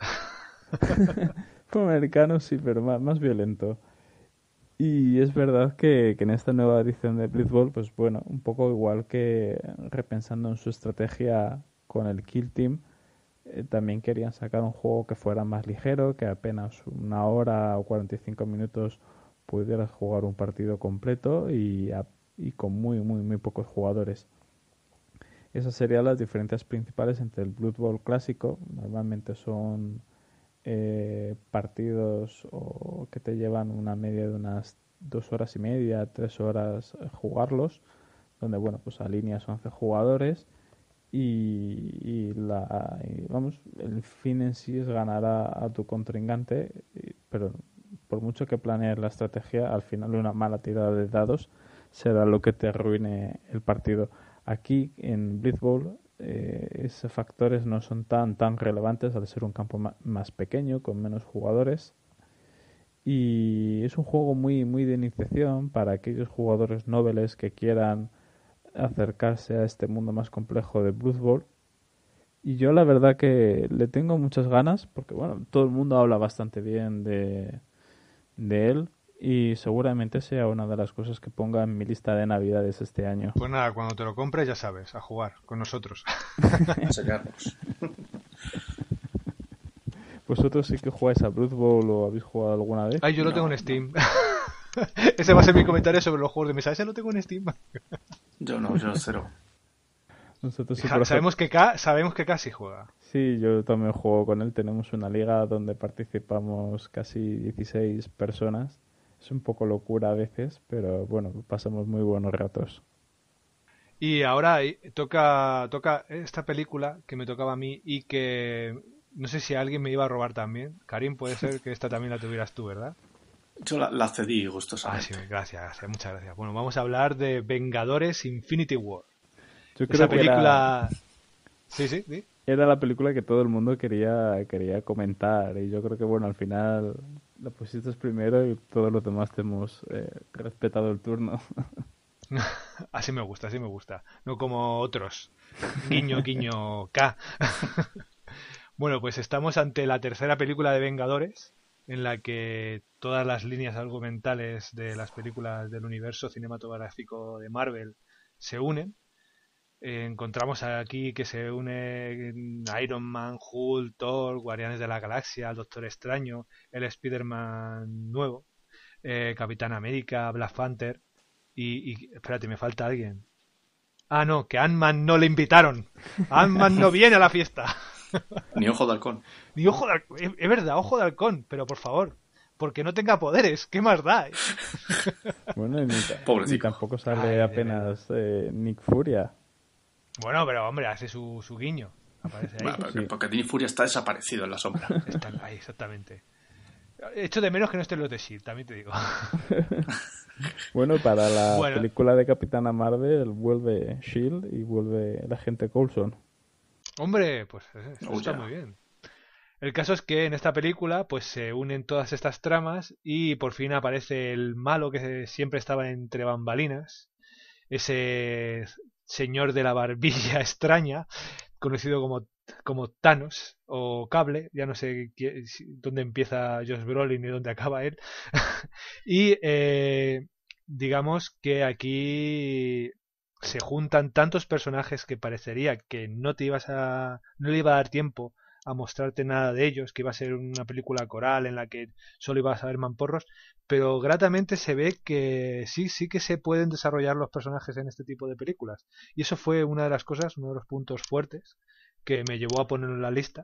fútbol americano sí, pero más, más violento. Y es verdad que, que en esta nueva edición de Blitz Bowl, pues bueno, un poco igual que repensando en su estrategia con el Kill Team, eh, también querían sacar un juego que fuera más ligero, que apenas una hora o cuarenta y cinco minutos pudieras jugar un partido completo y, a, y con muy, muy, muy pocos jugadores. Esas serían las diferencias principales entre el Blood Bowl clásico. Normalmente son eh, partidos o que te llevan una media de unas dos horas y media, tres horas eh, jugarlos, donde bueno, pues alineas once jugadores y, y, la, y vamos, el fin en sí es ganar a, a tu contrincante, pero por mucho que planees la estrategia, al final una mala tirada de dados será lo que te arruine el partido. Aquí en Blitz Bowl eh, esos factores no son tan tan relevantes al ser un campo ma- más pequeño, con menos jugadores, Y es un juego muy, muy de iniciación para aquellos jugadores noveles que quieran acercarse a este mundo más complejo de Blood Bowl. Y yo la verdad que le tengo muchas ganas, porque bueno, todo el mundo habla bastante bien de, de él, y seguramente sea una de las cosas que ponga en mi lista de navidades este año. Pues nada, cuando te lo compres ya sabes, a jugar con nosotros. A sacarnos. ¿Vosotros sí que jugáis a Blood Bowl o habéis jugado alguna vez? Ay, yo lo No, tengo en Steam. Ese va a ser mi comentario sobre los juegos de mesa. Ese lo tengo en Steam. Yo no, yo cero. Nosotros sí, Ja, por sabemos que K, sabemos que K sí juega. Sí, yo también juego con él. Tenemos una liga donde participamos casi dieciséis personas. Es un poco locura a veces, pero bueno, pasamos muy buenos ratos. Y ahora eh, toca toca esta película que me tocaba a mí y que no sé si alguien me iba a robar también. Karim, puede ser que esta también la tuvieras tú, ¿verdad? Yo la, la cedí Ah, gustosamente. sí, gracias, gracias, muchas gracias. Bueno, vamos a hablar de Vengadores Infinity War. Yo creo Esa que película... Sí, sí, sí. era, era la película que todo el mundo quería, quería comentar. Y yo creo que, bueno, al final la pusiste primero y todos los demás te hemos eh, respetado el turno. Así me gusta, así me gusta. No como otros. Guiño, guiño, K. Bueno, pues estamos ante la tercera película de Vengadores, en la que todas las líneas argumentales de las películas del universo cinematográfico de Marvel se unen. Eh, encontramos aquí que se une Iron Man, Hulk, Thor, Guardianes de la Galaxia, el Doctor Extraño, el Spider-Man nuevo, eh, Capitán América, Black Panther y, y... Espérate, me falta alguien. Ah, no, que Ant-Man no le invitaron. Ant-Man no viene a la fiesta. Ni Ojo de Halcón. Ni Ojo de Halcón. Es, es verdad, Ojo de Halcón, pero por favor, porque no tenga poderes, ¿qué más da? Bueno, y ni, Pobrecito. ni tampoco sale Ay, de apenas eh, Nick Furia. Bueno, pero hombre, hace su, su guiño. Aparece ahí. Bueno, porque, Sí. porque Nick Furia está desaparecido en la sombra. Está ahí, exactamente. Echo de menos que no esté en los de S H I E L D, también te digo. Bueno, para la Bueno. película de Capitana Marvel vuelve S H I E L D y vuelve el agente Coulson. Hombre, pues eso Oh, está ya. muy bien. El caso es que en esta película pues se unen todas estas tramas y por fin aparece el malo que siempre estaba entre bambalinas, ese señor de la barbilla extraña, conocido como, como Thanos o Cable, ya no sé qué- si- dónde empieza Josh Brolin y dónde acaba él. Y eh, digamos que aquí se juntan tantos personajes que parecería que no te ibas a, no le iba a dar tiempo a mostrarte nada de ellos, que iba a ser una película coral en la que solo ibas a ver mamporros, pero gratamente se ve que sí, sí que se pueden desarrollar los personajes en este tipo de películas. Y eso fue una de las cosas, uno de los puntos fuertes que me llevó a ponerlo en la lista.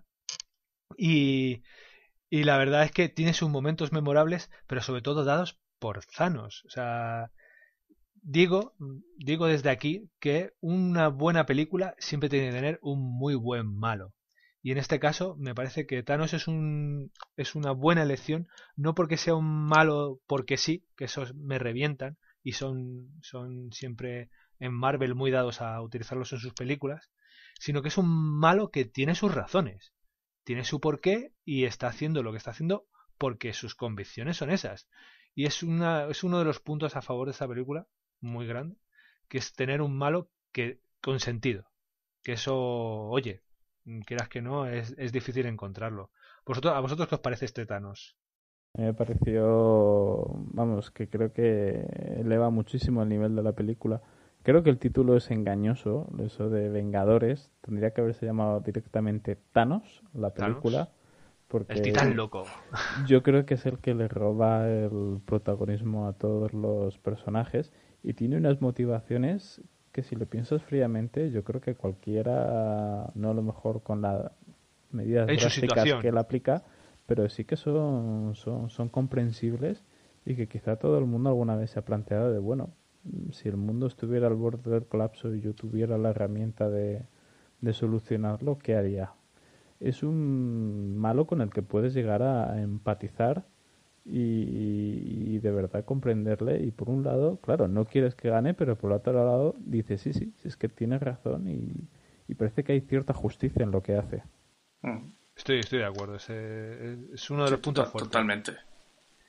Y, y la verdad es que tiene sus momentos memorables, pero sobre todo dados por Thanos. O sea, digo, digo desde aquí que una buena película siempre tiene que tener un muy buen malo. Y en este caso me parece que Thanos es un es una buena elección, no porque sea un malo porque sí, que esos me revientan y son son siempre en Marvel muy dados a utilizarlos en sus películas, sino que es un malo que tiene sus razones, tiene su porqué y está haciendo lo que está haciendo porque sus convicciones son esas. Y es una es uno de los puntos a favor de esta película muy grande, que es tener un malo que con sentido. Que eso, oye, quieras que no, es, es difícil encontrarlo. ¿Vosotros, ¿A vosotros qué os parece este Thanos? A mí me pareció, vamos, que creo que eleva muchísimo el nivel de la película. Creo que el título es engañoso, eso de Vengadores. Tendría que haberse llamado directamente Thanos, la película. Porque El titán loco. yo creo que es el que le roba el protagonismo a todos los personajes y tiene unas motivaciones que si lo piensas fríamente, yo creo que cualquiera, no a lo mejor con las medidas En su drásticas situación. que él aplica, pero sí que son, son, son comprensibles y que quizá todo el mundo alguna vez se ha planteado de, bueno, si el mundo estuviera al borde del colapso y yo tuviera la herramienta de, de solucionarlo, ¿qué haría? Es un malo con el que puedes llegar a empatizar y, y de verdad comprenderle. Y por un lado, claro, no quieres que gane, pero por el otro lado dices, sí, sí, es que tienes razón y, y parece que hay cierta justicia en lo que hace. Mm. Estoy, estoy de acuerdo. Es, eh, es uno de Sí, los puntos tota- fuertes. Totalmente.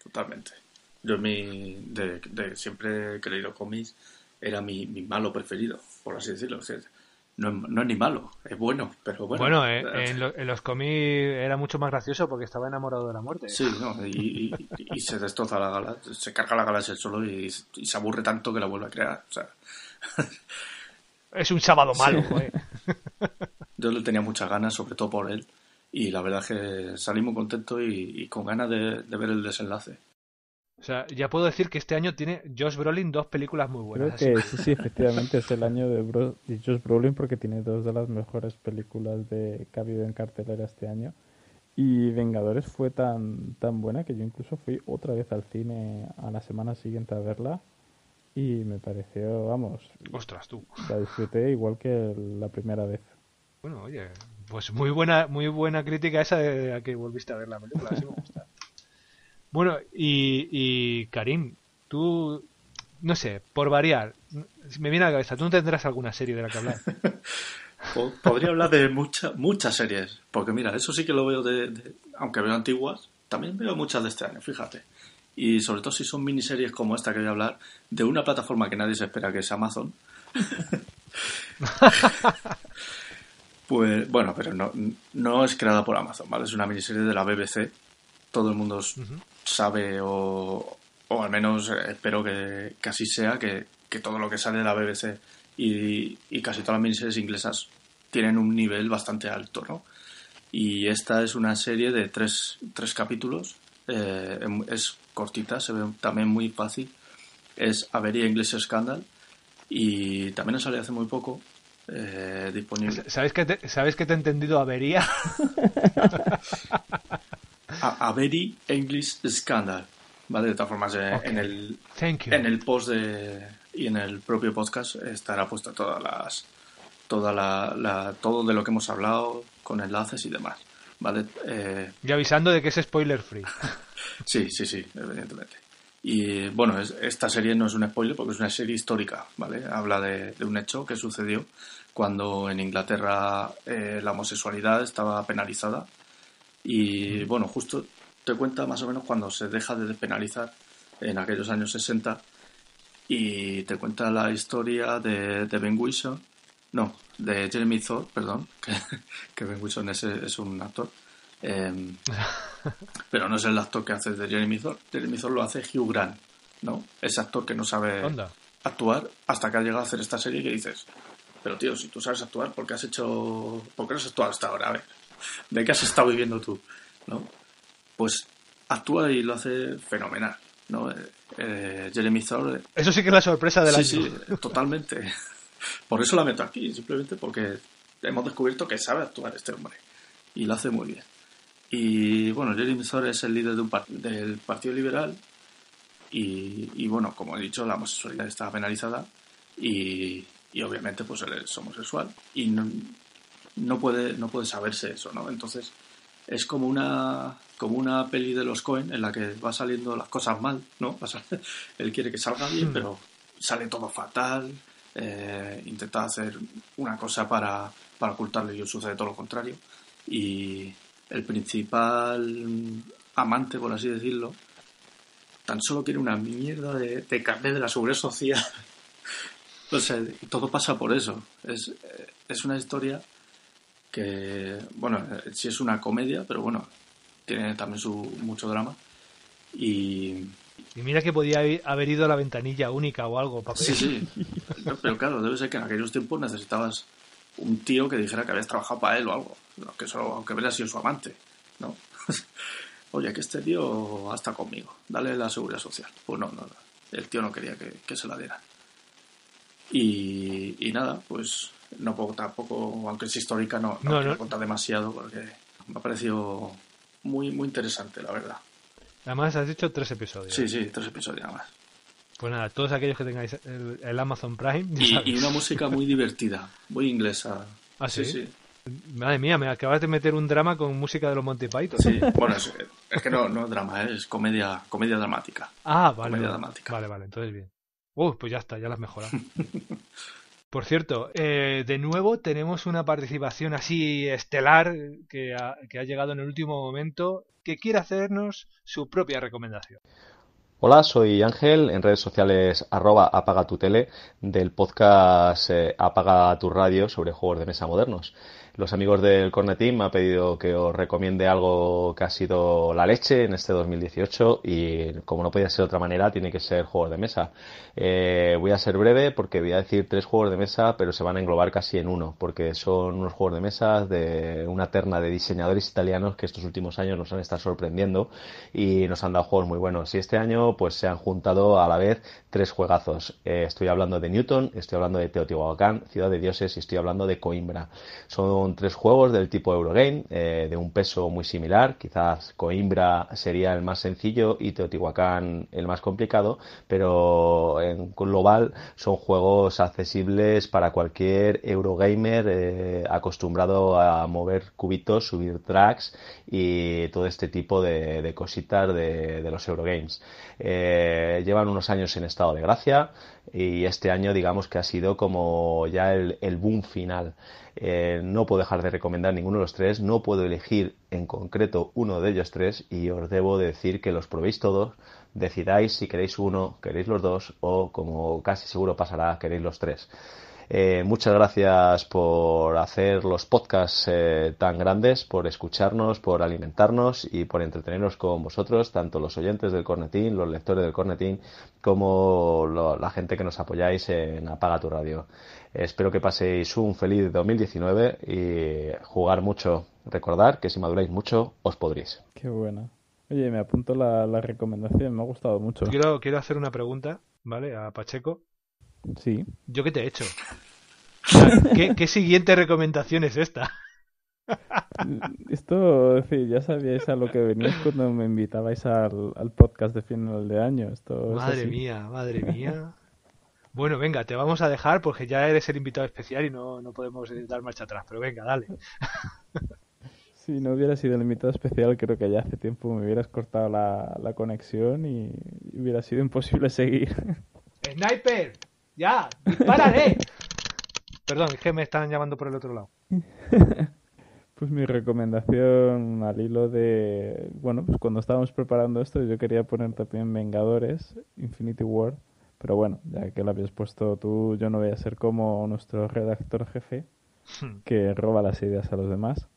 totalmente. Yo mi, de, de siempre que he leído cómics era mi, mi malo preferido, por así decirlo. O sea, no, no es ni malo, es bueno, pero bueno. Bueno, eh, en, lo, en los cómics era mucho más gracioso porque estaba enamorado de la muerte. Sí, no, y, y, y se destroza la galaxia, se carga la galaxia él solo y, y se aburre tanto que la vuelve a crear. O sea. Es un sábado malo, sí. Joder. Yo le tenía muchas ganas, sobre todo por él, y la verdad es que salí muy contento y, y con ganas de, de ver el desenlace. O sea, ya puedo decir que este año tiene Josh Brolin dos películas muy buenas. Creo que sí, sí, efectivamente es el año de, Bro de Josh Brolin porque tiene dos de las mejores películas de que ha habido en cartelera este año. Y Vengadores fue tan tan buena que yo incluso fui otra vez al cine a la semana siguiente a verla y me pareció, vamos... Ostras, tú. La disfruté igual que la primera vez. Bueno, oye, pues muy buena muy buena crítica esa de a que volviste a ver la película, así me gusta. Bueno, y, y Karim, tú, no sé, por variar, me viene a la cabeza, ¿tú no tendrás alguna serie de la que hablar? Podría hablar de muchas muchas series, porque mira, eso sí que lo veo de, de... Aunque veo antiguas, también veo muchas de este año, fíjate. Y sobre todo si son miniseries como esta que voy a hablar, de una plataforma que nadie se espera, que es Amazon. Pues bueno, pero no, no es creada por Amazon, ¿vale? Es una miniserie de la B B C. Todo el mundo uh-huh. sabe, o, o al menos espero que, que así sea, que, que todo lo que sale de la B B C y, y casi todas las miniseries inglesas tienen un nivel bastante alto, ¿no? Y esta es una serie de tres, tres capítulos, eh, es cortita, se ve también muy fácil, es A Very English Scandal y también ha salido hace muy poco. Eh, disponible. ¿Sabes que te, ¿Sabes que te he entendido avería? A, a Very English Scandal, ¿vale? De todas formas, eh, okay. en el en el post de, y en el propio podcast estará puesta todas las toda la, la todo de lo que hemos hablado con enlaces y demás, ¿vale? Eh, y avisando de que es spoiler free. Sí, sí, sí, evidentemente. Y bueno, es, esta serie no es un spoiler porque es una serie histórica, ¿vale? Habla de, de un hecho que sucedió cuando en Inglaterra eh, la homosexualidad estaba penalizada y bueno, justo te cuenta más o menos cuando se deja de despenalizar en aquellos años sesenta y te cuenta la historia de, de Ben Wilson, no, de Jeremy Thorpe, perdón, que, que Ben Wilson es, es un actor. Eh, pero no es el actor que hace de Jeremy Thorpe. Jeremy Thorpe lo hace Hugh Grant, ¿no? Ese actor que no sabe Onda. actuar hasta que ha llegado a hacer esta serie que dices, pero tío, si tú sabes actuar, ¿por qué has hecho, por qué no has actuado hasta ahora? A ver, ¿de qué has estado viviendo tú? ¿No? Pues actúa y lo hace fenomenal, ¿no? Eh, eh, Jeremy Thorpe. Eso sí que es la sorpresa del sí, año. Sí, totalmente. Por eso la meto aquí, simplemente porque hemos descubierto que sabe actuar este hombre y lo hace muy bien. Y bueno, Jeremy Thorpe es el líder de un part- del Partido Liberal y, y bueno, como he dicho, la homosexualidad está penalizada y, y obviamente pues él es homosexual y no, no puede no puede saberse eso, ¿no? Entonces es como una como una peli de los Coen en la que va saliendo las cosas mal, ¿no? Va sal- él quiere que salga bien, pero sale todo fatal, eh, intenta hacer una cosa para, para ocultarlo y sucede todo lo contrario y el principal amante, por así decirlo, tan solo quiere una mierda de, de carnet de la Seguridad Social. O sea, todo pasa por eso. Es, es una historia que, bueno, sí es una comedia, pero bueno, tiene también su mucho drama. Y... Y mira que podía haber ido a la ventanilla única o algo. Para sí, sí. Pero claro, debe ser que en aquellos tiempos necesitabas un tío que dijera que habías trabajado para él o algo. Que solo, aunque hubiera sido su amante, ¿no? Oye, que este tío ha estado conmigo, dale la seguridad social. Pues no, no, no. El tío no quería que, que se la diera. Y, y nada, pues no puedo tampoco, aunque es histórica, no, no, no quiero no. contar demasiado porque me ha parecido muy, muy interesante, la verdad. Además has dicho tres episodios. Sí, sí, tres episodios nada más. Pues nada, todos aquellos que tengáis el, el Amazon Prime. Y, y una música muy divertida, muy inglesa. ¿Ah, sí? Sí, sí. Madre mía, me acabas de meter un drama con música de los Monty Python. Sí, bueno, es, es que no, no es drama, es comedia, comedia dramática. Ah, vale. Comedia vale, dramática. vale, vale, entonces bien. Uh, pues ya está, ya lo has mejorado. Por cierto, eh, de nuevo tenemos una participación así estelar que ha, que ha llegado en el último momento, que quiere hacernos su propia recomendación. Hola, soy Ángel, en redes sociales arroba apaga tu tele, del podcast eh, Apaga tu radio sobre juegos de mesa modernos. Los amigos del Cornetín me han pedido que os recomiende algo que ha sido la leche en este dos mil dieciocho y como no podía ser de otra manera tiene que ser juegos de mesa. Eh, voy a ser breve porque voy a decir tres juegos de mesa pero se van a englobar casi en uno porque son unos juegos de mesa de una terna de diseñadores italianos que estos últimos años nos han estado sorprendiendo y nos han dado juegos muy buenos. Y este año pues se han juntado a la vez tres juegazos. Eh, estoy hablando de Newton, estoy hablando de Teotihuacán, Ciudad de Dioses y estoy hablando de Coimbra. Son tres juegos del tipo Eurogame, eh, de un peso muy similar. Quizás Coimbra sería el más sencillo y Teotihuacán el más complicado, pero en global son juegos accesibles para cualquier Eurogamer eh, acostumbrado a mover cubitos, subir tracks y todo este tipo de, de cositas de, de los Eurogames. Eh, llevan unos años en estado de gracia y este año digamos que ha sido como ya el, el boom final. Eh, no puedo dejar de recomendar ninguno de los tres, no puedo elegir en concreto uno de ellos tres y os debo decir que los probéis todos, decidáis si queréis uno, queréis los dos o como casi seguro pasará, queréis los tres. Eh, muchas gracias por hacer los podcasts eh, tan grandes, por escucharnos, por alimentarnos y por entretenernos con vosotros, tanto los oyentes del Cornetín, los lectores del Cornetín, como lo, la gente que nos apoyáis en Apaga tu Radio. Eh, espero que paséis un feliz dos mil diecinueve y jugar mucho. Recordad que si maduráis mucho, os podréis. Qué buena. Oye, me apunto la, la recomendación, me ha gustado mucho. Quiero, quiero hacer una pregunta, ¿vale? A Pacheco. Sí. ¿Yo qué te he hecho? O sea, ¿qué, ¿Qué siguiente recomendación es esta? Esto, sí, ya sabíais a lo que veníais cuando me invitabais al, al podcast de final de año. Esto madre es mía, madre mía. Bueno, venga, te vamos a dejar porque ya eres el invitado especial y no, no podemos dar marcha atrás. Pero venga, dale. Si no hubiera sido el invitado especial, creo que ya hace tiempo me hubieras cortado la, la conexión y hubiera sido imposible seguir. ¡Sniper! ¡Ya! ¡Dispárale! Perdón, es que me están llamando por el otro lado. Pues mi recomendación al hilo de... Bueno, pues cuando estábamos preparando esto yo quería poner también Vengadores, Infinity War, pero bueno, ya que lo habías puesto tú, yo no voy a ser como nuestro redactor jefe que roba las ideas a los demás.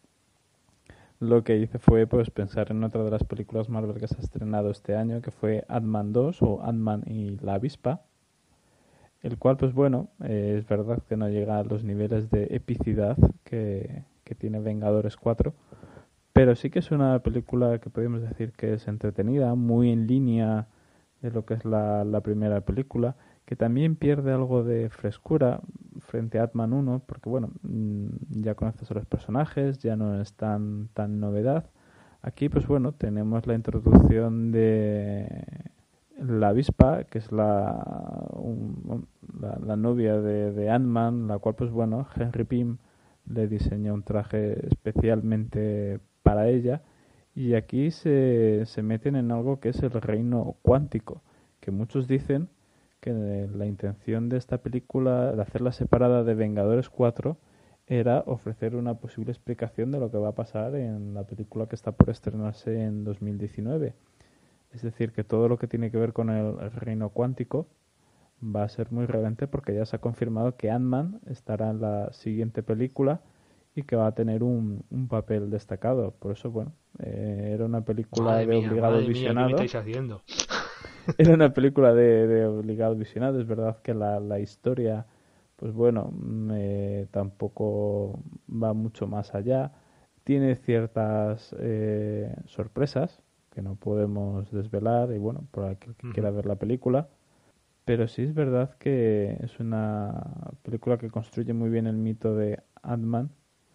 Lo que hice fue pues pensar en otra de las películas Marvel que se ha estrenado este año, que fue Ant-Man dos o Ant-Man y la avispa, el cual pues bueno, eh, es verdad que no llega a los niveles de epicidad que, que tiene Vengadores cuatro, pero sí que es una película que podemos decir que es entretenida, muy en línea de lo que es la, la primera película, que también pierde algo de frescura frente a Ant-Man uno, porque bueno, ya conoces a los personajes, ya no es tan, tan novedad. Aquí pues bueno, tenemos la introducción de la avispa, que es la, un, la, la novia de, de Ant-Man, la cual pues bueno, Henry Pym le diseña un traje especialmente para ella, y aquí se, se meten en algo que es el reino cuántico, que muchos dicen que la intención de esta película, de hacerla separada de Vengadores cuatro, era ofrecer una posible explicación de lo que va a pasar en la película que está por estrenarse en dos mil diecinueve. Es decir, que todo lo que tiene que ver con el, el reino cuántico va a ser muy relevante porque ya se ha confirmado que Ant-Man estará en la siguiente película y que va a tener un, un papel destacado. Por eso, bueno, eh, era una película madre de mía, obligado madre visionado. Mía, ¿qué me estáis haciendo? Era una película de, de obligado visionado. Es verdad que la, la historia, pues bueno, eh, tampoco va mucho más allá. Tiene ciertas eh, sorpresas que no podemos desvelar y bueno, por aquel que uh-huh. quiera ver la película. Pero sí es verdad que es una película que construye muy bien el mito de Ant-Man.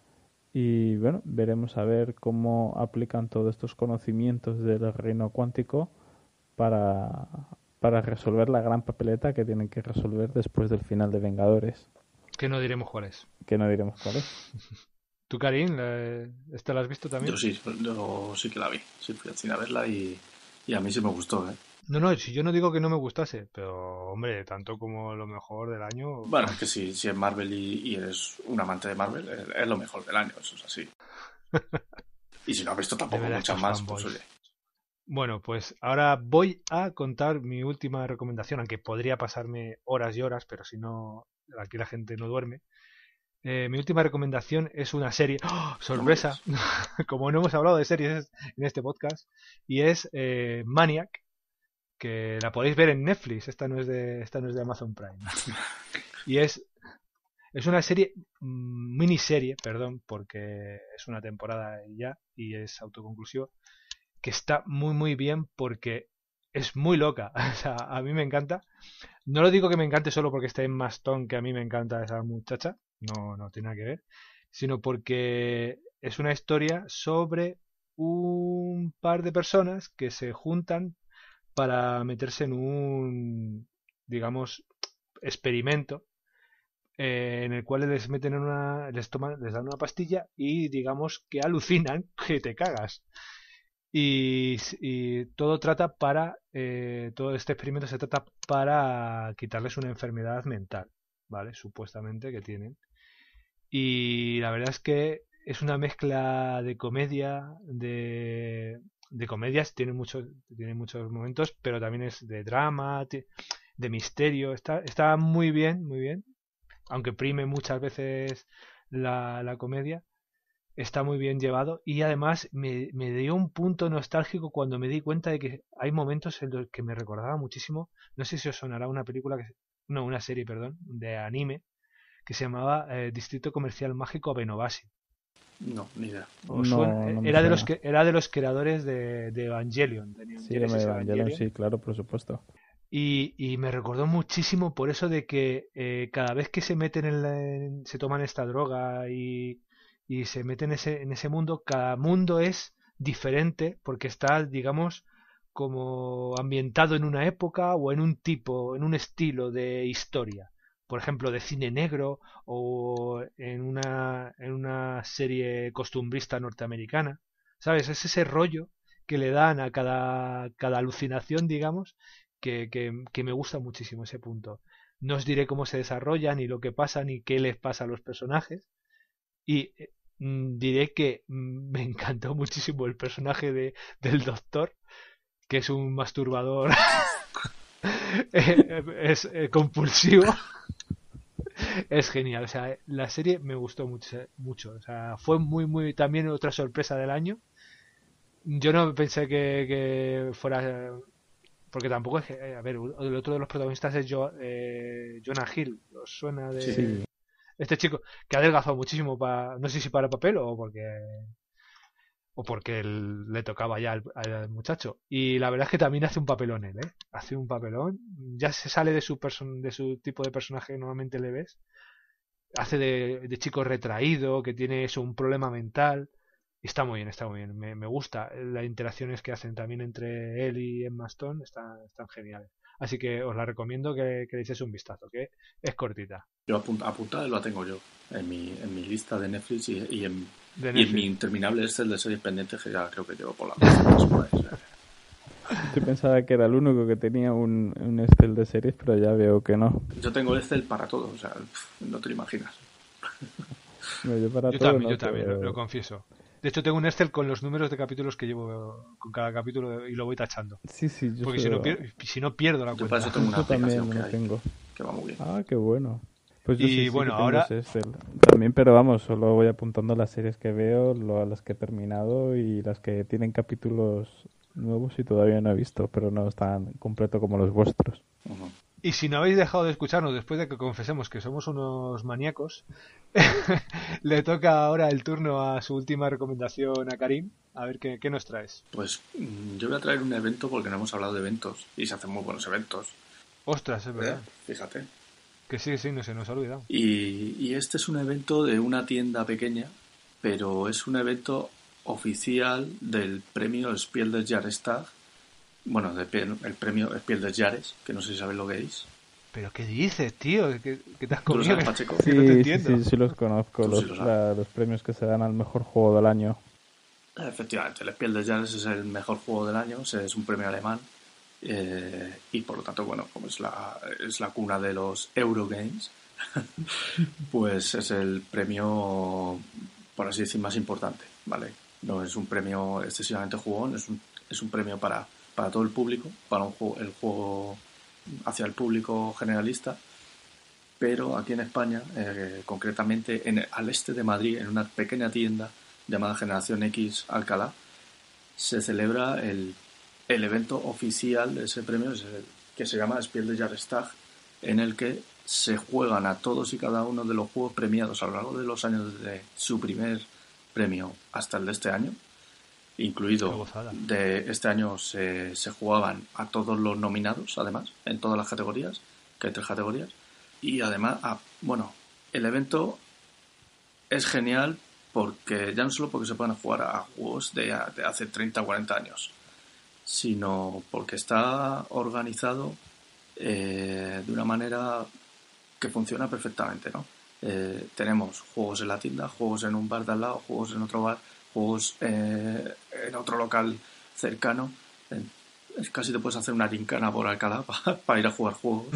Y bueno, veremos a ver cómo aplican todos estos conocimientos del reino cuántico para, para resolver la gran papeleta que tienen que resolver después del final de Vengadores. Que no diremos cuál es. Que no diremos cuál es. ¿Tú, Karim, esta la has visto también? Yo sí, yo sí que la vi. Sí, fui al cine a verla y, Y a mí sí me gustó, ¿eh? No, no, si yo no digo que no me gustase, pero hombre, tanto como lo mejor del año. Bueno, es que si, si es Marvel y, y eres un amante de Marvel, es, es lo mejor del año, eso es así. Y si no has visto tampoco muchas más, pues oye. Bueno, pues ahora voy a contar mi última recomendación, aunque podría pasarme horas y horas, pero si no, aquí la gente no duerme. Eh, mi última recomendación es una serie, ¡oh, sorpresa, no como no hemos hablado de series en este podcast, y es eh, Maniac, que la podéis ver en Netflix, esta no es de, esta no es de Amazon Prime. Y es, es una serie, miniserie, perdón, porque es una temporada y ya, y es autoconclusivo, que está muy muy bien porque es muy loca. O sea, a mí me encanta. No lo digo que me encante solo porque esté en Emma Stone, que a mí me encanta esa muchacha, no, no tiene nada que ver, sino porque es una historia sobre un par de personas que se juntan para meterse en un, digamos, experimento eh, en el cual les meten en una, les toman, les dan una pastilla y digamos que alucinan que te cagas. Y, y todo trata para, eh, todo este experimento se trata para quitarles una enfermedad mental, ¿vale? Supuestamente que tienen. Y la verdad es que es una mezcla de comedia, de, de comedias, tiene muchos, tiene muchos momentos, pero también es de drama, de misterio, está, está muy bien, muy bien, aunque prime muchas veces la, la comedia. Está muy bien llevado y además me, me dio un punto nostálgico cuando me di cuenta de que hay momentos en los que me recordaba muchísimo, no sé si os sonará una película, que no, una serie, perdón, de anime que se llamaba eh, Distrito Comercial Mágico Abenobashi. No, ni idea. No, suena? no me era, de suena. los que, era de los creadores de, de Evangelion. De Sí, de Evangelion, Evangelion, sí, claro, por supuesto. Y, y me recordó muchísimo por eso de que eh, cada vez que se meten en, la, en se toman esta droga y y se mete en ese, en ese mundo, cada mundo es diferente porque está, digamos, como ambientado en una época o en un tipo, en un estilo de historia. Por ejemplo, de cine negro o en una, en una serie costumbrista norteamericana. ¿Sabes? Es ese rollo que le dan a cada, cada alucinación, digamos, que, que, que me gusta muchísimo ese punto. No os diré cómo se desarrolla, ni lo que pasa, ni qué les pasa a los personajes. Y mm, diré que mm, me encantó muchísimo el personaje de, del doctor, que es un masturbador es eh, compulsivo. Es genial, o sea, la serie me gustó mucho, mucho, o sea, fue muy, muy, también otra sorpresa del año. Yo no pensé que, que fuera, porque tampoco es que, a ver, el otro de los protagonistas es jo, eh, Jonah Hill, ¿os suena de...? Sí. Este chico que ha adelgazado muchísimo para, no sé si para el papel o porque o porque él, le tocaba ya al, al muchacho, y la verdad es que también hace un papelón él, ¿eh? Hace un papelón, ya se sale de su person, de su tipo de personaje que normalmente le ves, hace de, de chico retraído que tiene eso, un problema mental, y está muy bien, está muy bien, me, me gusta las interacciones que hacen también entre él y Emma Stone, están, están geniales. Así que os la recomiendo que, que le echéis un vistazo, que es cortita. Yo apunta, apuntada lo tengo yo en mi, en mi lista de Netflix y, y, en, de Netflix. Y en mi interminable Excel de series pendientes que ya creo que llevo por la noche. Yo pensaba que era el único que tenía un, un Excel de series, pero ya veo que no. Yo tengo Excel para todo, o sea, no te lo imaginas. No, yo para yo todo también, no, yo también, pero... lo, lo confieso. De hecho, tengo un Excel con los números de capítulos que llevo con cada capítulo y lo voy tachando. Sí, sí, yo Porque soy... si, no pierdo, si no pierdo la yo cuenta. Para eso tengo una yo también que, lo hay, tengo. que va muy bien. Ah, qué bueno. Pues yo y sí, sí bueno, que tengo ahora... ese Excel. También, pero vamos, solo voy apuntando las series que veo, lo, las que he terminado y las que tienen capítulos nuevos y todavía no he visto, pero no están completo como los vuestros. Uh-huh. Y si no habéis dejado de escucharnos después de que confesemos que somos unos maníacos, le toca ahora el turno a su última recomendación a Karim. A ver, ¿qué, qué nos traes? Pues yo voy a traer un evento porque no hemos hablado de eventos y se hacen muy buenos eventos. Ostras, es verdad. ¿Eh? Fíjate. Que sí, sí, no se nos ha olvidado. Y, y este es un evento de una tienda pequeña, pero es un evento oficial del premio Spiel des Jahrestag. Bueno, de, el premio Spiel des Jahres, que no sé si sabes lo que es. ¿Pero qué dices, tío? ¿Qué, qué te has comido? ¿Tú lo sabes, Pacheco? Sí, no te sí, entiendo. sí, sí los conozco, los, sí lo la, los premios que se dan al mejor juego del año. Efectivamente, el Spiel des Jahres es el mejor juego del año, es un premio alemán eh, y por lo tanto, bueno, como es la, es la cuna de los Eurogames, pues es el premio, por así decir, más importante, ¿vale? No es un premio excesivamente jugón, es un, es un premio para, para todo el público, para un juego, el juego hacia el público generalista, pero aquí en España, eh, concretamente en, al este de Madrid, en una pequeña tienda llamada Generación X Alcalá, se celebra el, el evento oficial de ese premio, que se llama Spiel des Jahrestag, en el que se juegan a todos y cada uno de los juegos premiados a lo largo de los años desde su primer premio hasta el de este año, incluido de este año se, se jugaban a todos los nominados, además, en todas las categorías, que hay tres categorías, y además, ah, bueno, el evento es genial porque ya no solo porque se pueden jugar a juegos de, de hace treinta o cuarenta años, sino porque está organizado eh, de una manera que funciona perfectamente, ¿no? Eh, tenemos juegos en la tienda, juegos en un bar de al lado, juegos en otro bar, juegos eh, en otro local cercano. Eh, casi te puedes hacer una gincana por Alcalá para pa ir a jugar juegos.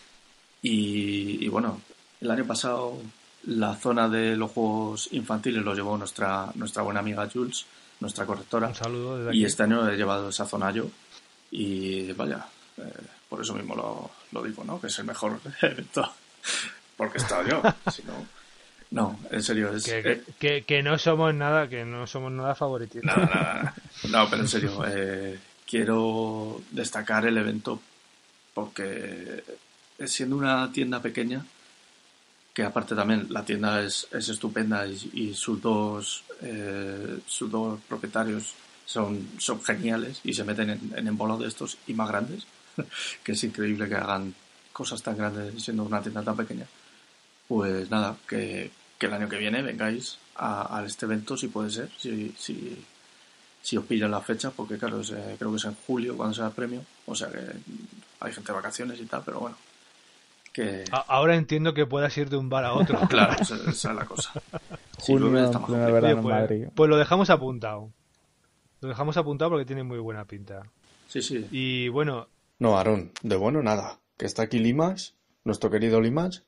Y, y bueno, el año pasado la zona de los juegos infantiles lo llevó nuestra nuestra buena amiga Jules, nuestra correctora. Un saludo desde y aquí. este año he llevado esa zona yo. Y vaya, eh, por eso mismo lo, lo digo, ¿no? Que es el mejor evento. Porque he estado yo, si no... No, en serio, es... Que, eh, que, que no somos nada, que no somos nada favoritistas. Nada, nada. No, pero en serio, eh, quiero destacar el evento porque siendo una tienda pequeña, que aparte también la tienda es, es estupenda y, y sus dos eh, sus dos propietarios son, son geniales y se meten en, en embolos de estos y más grandes, que es increíble que hagan cosas tan grandes siendo una tienda tan pequeña. Pues nada, que, que el año que viene vengáis a, a este evento si puede ser, si, si, si os pillan la fecha, porque claro, es, eh, creo que es en julio cuando se da el premio, o sea que hay gente de vacaciones y tal, pero bueno. Que... Ahora entiendo que puedas ir de un bar a otro. Claro, esa, esa es la cosa. Si Junio, llueve está más pleno complicado. verano en pues, Madrid. pues lo dejamos apuntado. Lo dejamos apuntado porque tiene muy buena pinta. Sí, sí. Y bueno, No, Aarón, de bueno nada. Que está aquí Limax, nuestro querido Limax,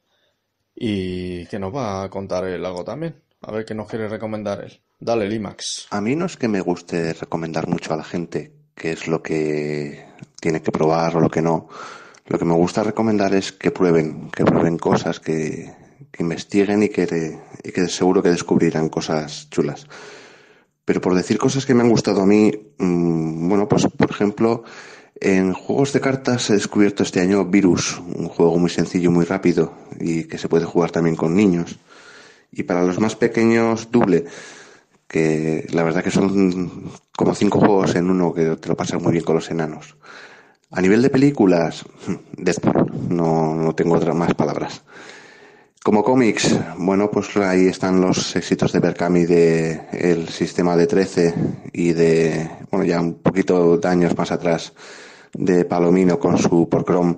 y que nos va a contar él algo también. A ver qué nos quiere recomendar él. Dale, Limax. A mí no es que me guste recomendar mucho a la gente qué es lo que tiene que probar o lo que no. Lo que me gusta recomendar es que prueben, que prueben cosas, que, que investiguen y que, y que seguro que descubrirán cosas chulas. Pero por decir cosas que me han gustado a mí, mmm, bueno, pues por ejemplo, en juegos de cartas he descubierto este año Virus, un juego muy sencillo, muy rápido y que se puede jugar también con niños. Y para los más pequeños, Double, que la verdad que son como cinco juegos en uno que te lo pasas muy bien con los enanos. A nivel de películas, Deadpool, no, no tengo otras más palabras. Como cómics, bueno, pues ahí están los éxitos de Berkami de el sistema de trece y de, bueno, ya un poquito de años más atrás, de Palomino con su Porcrom,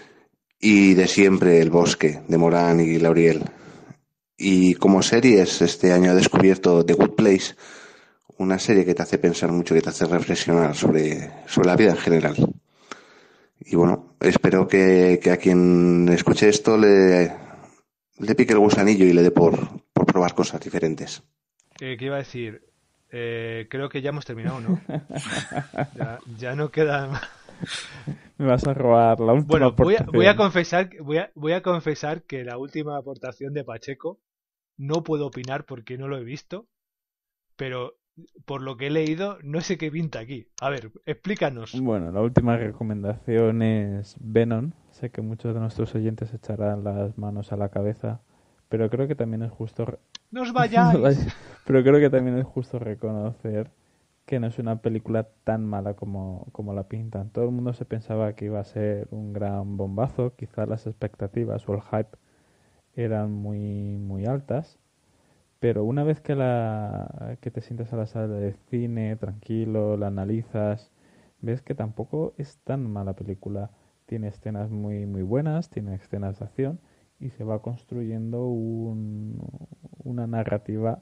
y de siempre El Bosque, de Morán y Lauriel. Y como series, este año he descubierto The Good Place, una serie que te hace pensar mucho, que te hace reflexionar sobre, sobre la vida en general. Y bueno, espero que, que a quien escuche esto le, le pique el gusanillo y le dé por, por probar cosas diferentes. eh, ¿qué iba a decir? Eh, creo que ya hemos terminado, ¿no? ya, ya no queda más. Me vas a robar la última Bueno, voy a, aportación. voy a confesar, voy a, voy a confesar que la última aportación de Pacheco no puedo opinar porque no lo he visto, pero por lo que he leído no sé qué pinta aquí. A ver, explícanos. Bueno, la última recomendación es Venom. Sé que muchos de nuestros oyentes echarán las manos a la cabeza, pero creo que también es justo... re- ¡No os vayáis! pero creo que también es justo reconocer que no es una película tan mala como, como la pintan. Todo el mundo se pensaba que iba a ser un gran bombazo, quizás las expectativas o el hype eran muy, muy altas, pero una vez que la que te sientas a la sala de cine, tranquilo, la analizas, ves que tampoco es tan mala película. Tiene escenas muy, muy buenas, tiene escenas de acción y se va construyendo un, una narrativa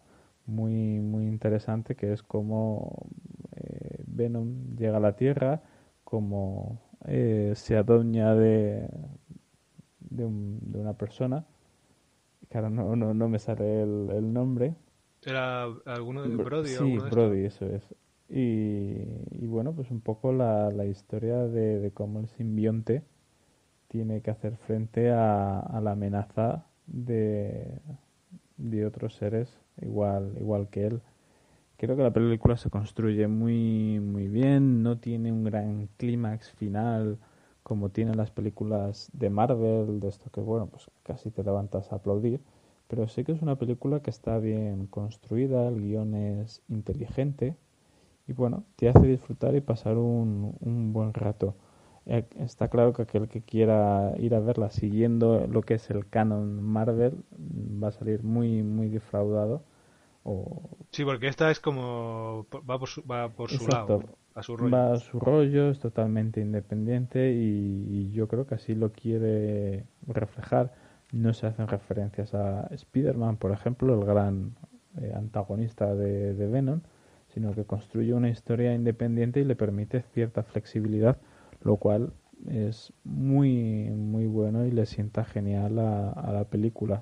muy, muy interesante, que es cómo eh, Venom llega a la Tierra, cómo eh, se adueña de, de, un- de una persona, que ahora no, no, no me sale el, el nombre. ¿Era alguno de Br- Brody o Sí, alguno de estos? Brody, eso es. Y, y bueno, pues un poco la, la historia de, de cómo el simbionte tiene que hacer frente a, a la amenaza de, de otros seres igual, igual que él. Creo que la película se construye muy, muy bien, no tiene un gran clímax final como tienen las películas de Marvel, de esto que, bueno, pues casi te levantas a aplaudir, pero sí que es una película que está bien construida, el guión es inteligente y, bueno, te hace disfrutar y pasar un, un buen rato. Eh, Está claro que aquel que quiera ir a verla siguiendo lo que es el canon Marvel mm, va a salir muy, muy defraudado. O, Sí, porque esta es como... va por su, va por su lado, exacto, ¿no? A su rollo. va a su rollo, es totalmente independiente y, y yo creo que así lo quiere reflejar. No se hacen referencias a Spider-Man, por ejemplo, el gran eh, antagonista de, de Venom, sino que construye una historia independiente y le permite cierta flexibilidad, lo cual es muy, muy bueno y le sienta genial a, a la película.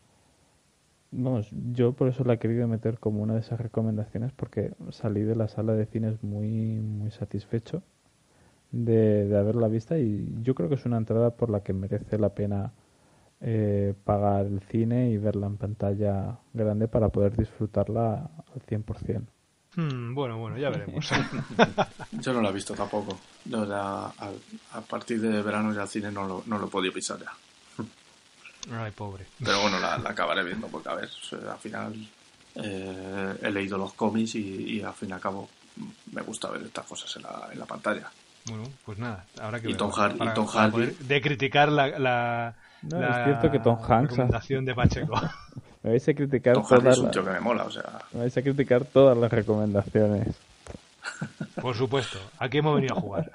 Vamos, yo por eso la he querido meter como una de esas recomendaciones porque salí de la sala de cines muy, muy satisfecho de, de haberla vista y yo creo que es una entrada por la que merece la pena eh, pagar el cine y verla en pantalla grande para poder disfrutarla al cien por ciento. Hmm, bueno, bueno, ya veremos. Yo no la he visto tampoco. Yo ya, a, a partir de verano ya al cine no lo, no lo he podido pisar ya. Ay, pobre. Pero bueno, la, la acabaré viendo porque, a ver, o sea, al final eh, he leído los cómics y, y al fin y al cabo me gusta ver estas cosas en la, en la pantalla. Bueno, pues nada, habrá que Y Tom, verla. Har- y Para, Tom para Hardy, poder de criticar la, la, No, es cierto que Tom la Hanks hace- recomendación de Pacheco. me vais a criticar Tom Hardy todas es un las, tío que me mola, o sea, me vais a criticar todas las recomendaciones. Por supuesto, aquí hemos venido a jugar.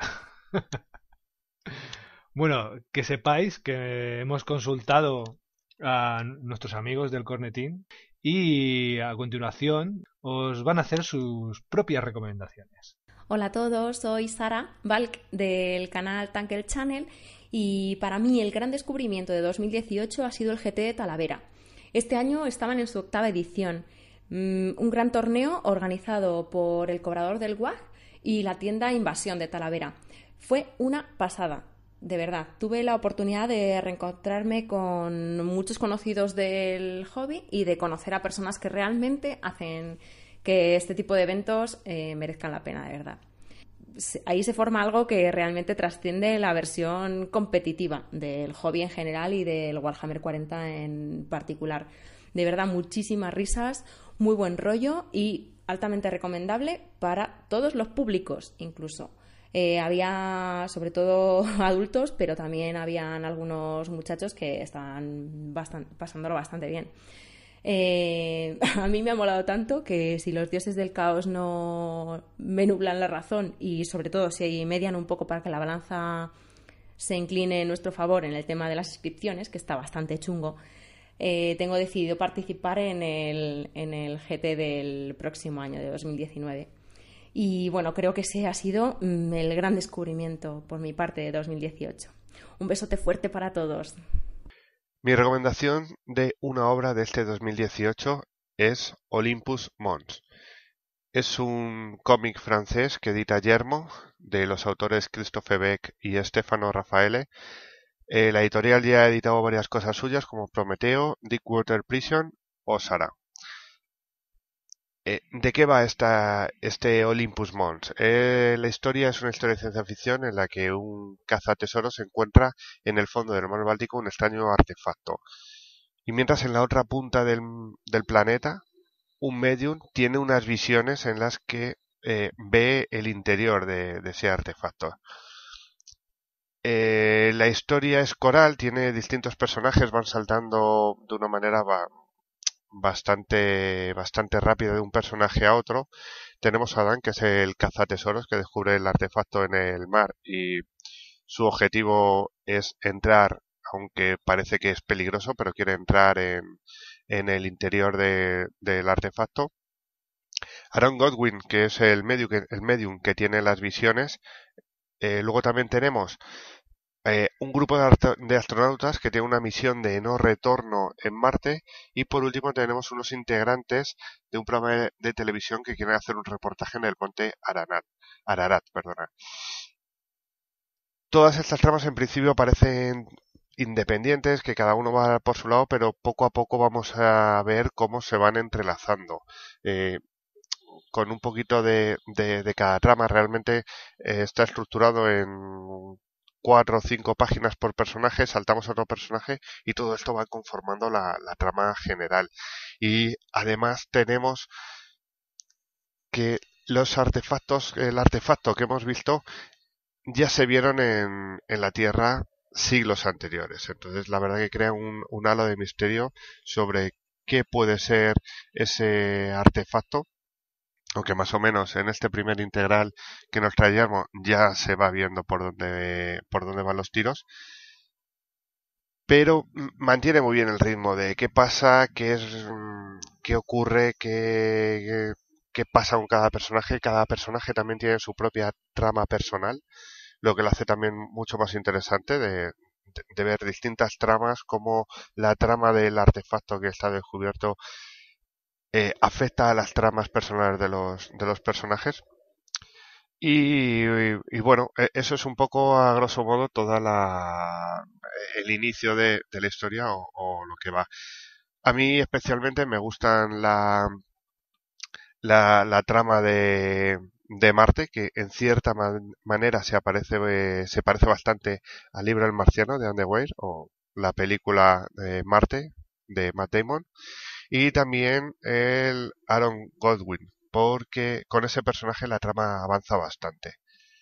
Bueno, que sepáis que hemos consultado a nuestros amigos del Cornetín y a continuación os van a hacer sus propias recomendaciones. Hola a todos, soy Sara Balk del canal Tanker Channel y para mí el gran descubrimiento de dos mil dieciocho ha sido el G T de Talavera. Este año estaban en su octava edición, un gran torneo organizado por el Cobrador del Guaj y la tienda Invasión de Talavera. Fue una pasada. De verdad, tuve la oportunidad de reencontrarme con muchos conocidos del hobby y de conocer a personas que realmente hacen que este tipo de eventos eh, merezcan la pena, de verdad. Ahí se forma algo que realmente trasciende la versión competitiva del hobby en general y del Warhammer cuarenta en particular. De verdad, muchísimas risas, muy buen rollo y altamente recomendable para todos los públicos, incluso. Eh, había sobre todo adultos, pero también habían algunos muchachos que estaban bastan- pasándolo bastante bien. Eh, a mí me ha molado tanto que si los dioses del caos no me nublan la razón y sobre todo si median un poco para que la balanza se incline en nuestro favor en el tema de las inscripciones, que está bastante chungo, eh, tengo decidido participar en el, en el G T del próximo año, de dos mil diecinueve. Y bueno, creo que ese ha sido mm, el gran descubrimiento por mi parte de dos mil dieciocho. Un besote fuerte para todos. Mi recomendación de una obra de este dos mil dieciocho es Olympus Mons. Es un cómic francés que edita Yermo, de los autores Christophe Beck y Stefano Raffaele. Eh, la editorial ya ha editado varias cosas suyas como Prometeo, Deepwater Prison o Sara. Eh, ¿De qué va esta, este Olympus Mons? Eh, la historia es una historia de ciencia ficción en la que un cazatesoros se encuentra en el fondo del mar Báltico un extraño artefacto. Y mientras en la otra punta del, del planeta, un medium tiene unas visiones en las que eh, ve el interior de, de ese artefacto. Eh, la historia es coral, tiene distintos personajes, van saltando de una manera va, bastante, bastante rápida de un personaje a otro. Tenemos a Dan, que es el cazatesoros que descubre el artefacto en el mar y su objetivo es entrar aunque parece que es peligroso, pero quiere entrar en, en el interior de, del artefacto. Aaron Godwin, que es el medium que, el medium que tiene las visiones. Eh, luego también tenemos eh, un grupo de, art- de astronautas que tiene una misión de no retorno en Marte. Y por último tenemos unos integrantes de un programa de, de televisión que quieren hacer un reportaje en el monte Ararat. Ararat, perdona. Todas estas tramas en principio parecen independientes, que cada uno va por su lado, pero poco a poco vamos a ver cómo se van entrelazando. Eh, con un poquito de, de, de cada trama, realmente eh, está estructurado en cuatro o cinco páginas por personaje, saltamos a otro personaje y todo esto va conformando la, la trama general. Y además tenemos que los artefactos, el artefacto que hemos visto ya se vieron en, en la Tierra siglos anteriores. Entonces la verdad que crea un, un halo de misterio sobre qué puede ser ese artefacto, aunque más o menos en este primer integral que nos trae Guillermo ya se va viendo por dónde, por dónde van los tiros. Pero mantiene muy bien el ritmo de qué pasa, qué es, qué ocurre, qué, qué pasa con cada personaje. Cada personaje también tiene su propia trama personal, lo que lo hace también mucho más interesante de, de, de ver distintas tramas, como la trama del artefacto que está descubierto eh, afecta a las tramas personales de los, de los personajes. Y, y, y bueno, eso es un poco a grosso modo toda la el inicio de, de la historia o, o lo que va. A mí especialmente me gustan la la, la trama de, de Marte, que en cierta man, manera se aparece eh, se parece bastante al libro El Marciano de Anne Weir o la película de Marte de Matt Damon, y también el Aaron Godwin, porque con ese personaje la trama avanza bastante.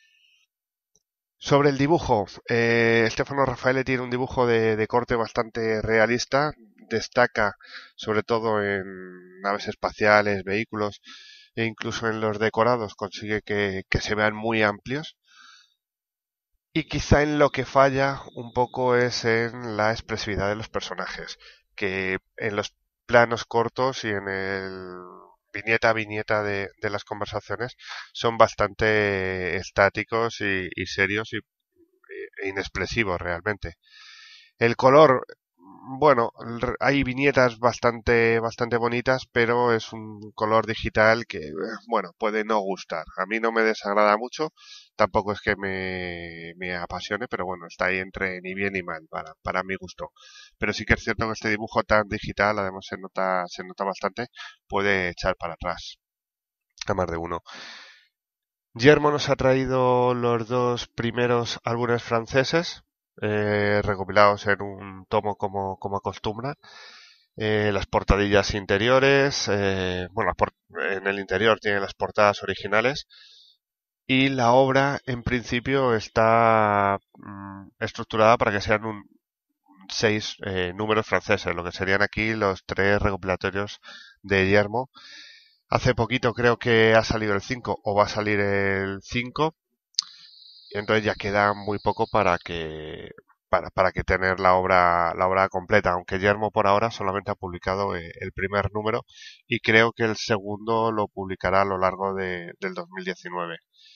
Sobre el dibujo, eh, Stefano Raffaele tiene un dibujo de, de corte bastante realista, destaca sobre todo en naves espaciales, vehículos e incluso en los decorados consigue que, que se vean muy amplios. Y quizá en lo que falla un poco es en la expresividad de los personajes, que en los planos cortos y en el viñeta a viñeta de, de las conversaciones son bastante estáticos y, y serios y, e inexpresivos realmente. El color, bueno, hay viñetas bastante bastante bonitas, pero es un color digital que, bueno, puede no gustar. A mí no me desagrada mucho, tampoco es que me, me apasione, pero bueno, está ahí entre ni bien ni mal para, para mi gusto. Pero sí que es cierto que este dibujo tan digital, además se nota, se nota bastante, puede echar para atrás a más de uno. Guillermo nos ha traído los dos primeros álbumes franceses, eh, recopilados en un tomo como, como acostumbra. Eh, las portadillas interiores, eh, bueno, en el interior tiene las portadas originales, y la obra en principio está mm, estructurada para que sean un, seis eh, números franceses, lo que serían aquí los tres recopilatorios de Guillermo. Hace poquito creo que ha salido el cinco o va a salir el cinco, y entonces ya queda muy poco para que para, para que tener la obra la obra completa, aunque Guillermo por ahora solamente ha publicado eh, el primer número y creo que el segundo lo publicará a lo largo de, del dos mil diecinueve.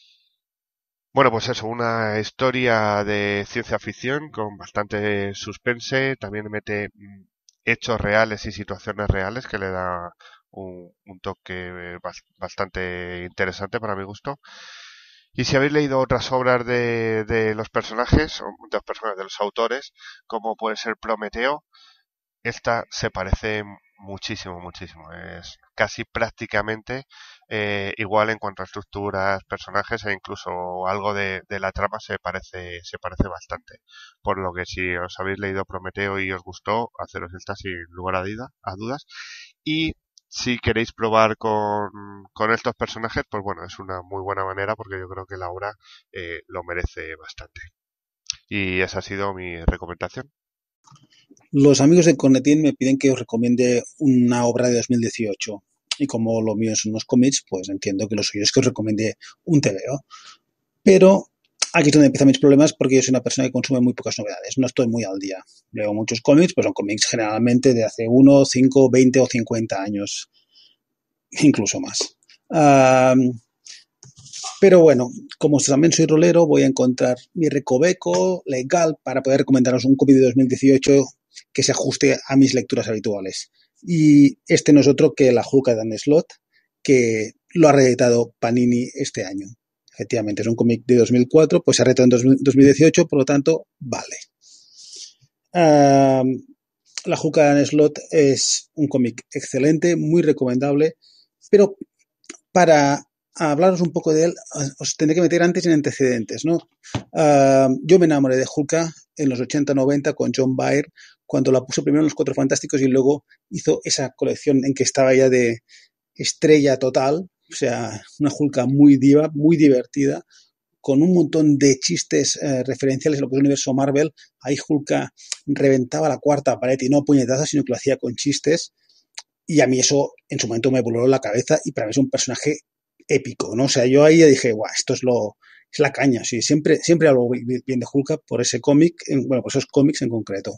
Bueno, pues eso, una historia de ciencia ficción con bastante suspense, también mete hechos reales y situaciones reales que le da un, un toque bastante interesante para mi gusto. Y si habéis leído otras obras de, de los personajes, o de los personajes, de los autores, como puede ser Prometeo, esta se parece muchísimo, muchísimo. Es casi prácticamente eh, igual en cuanto a estructuras, personajes e incluso algo de, de la trama se parece, se parece bastante. Por lo que si os habéis leído Prometeo y os gustó, haceros esta sin lugar a, dida, a dudas. Y si queréis probar con, con estos personajes, pues bueno, es una muy buena manera porque yo creo que la obra eh, lo merece bastante. Y esa ha sido mi recomendación. Los amigos de Cornetín me piden que os recomiende una obra de dos mil dieciocho. Y como lo mío son unos cómics, pues entiendo que lo suyo es que os recomiende un T V O. Pero aquí es donde empiezan mis problemas porque yo soy una persona que consume muy pocas novedades. No estoy muy al día. Leo muchos cómics, pues son cómics generalmente de hace uno, cinco, veinte o cincuenta años. Incluso más. Um, pero bueno, como también soy rolero, voy a encontrar mi recoveco legal para poder recomendaros un cómic de dos mil dieciocho que se ajuste a mis lecturas habituales. Y este no es otro que La Hulk de Dan Slott, que lo ha reeditado Panini este año. Efectivamente, es un cómic de dos mil cuatro, pues se ha reeditado en dos mil dieciocho, por lo tanto, vale. Uh, La Hulk de Dan Slott es un cómic excelente, muy recomendable, pero para hablaros un poco de él, os tendré que meter antes en antecedentes, ¿no? Uh, yo me enamoré de Hulk en los ochenta noventa con John Byrne, cuando la puso primero en Los Cuatro Fantásticos y luego hizo esa colección en que estaba ya de estrella total, o sea, una Hulk muy diva, muy divertida, con un montón de chistes eh, referenciales a lo que es el universo Marvel. Ahí Hulk reventaba la cuarta pared y no puñetazos, sino que lo hacía con chistes. Y a mí eso en su momento me voló la cabeza y para mí es un personaje épico, ¿no? O sea, yo ahí ya dije, guau, esto es lo es la caña, sí, siempre, siempre hablo bien de Hulk por ese cómic, bueno, por esos cómics en concreto.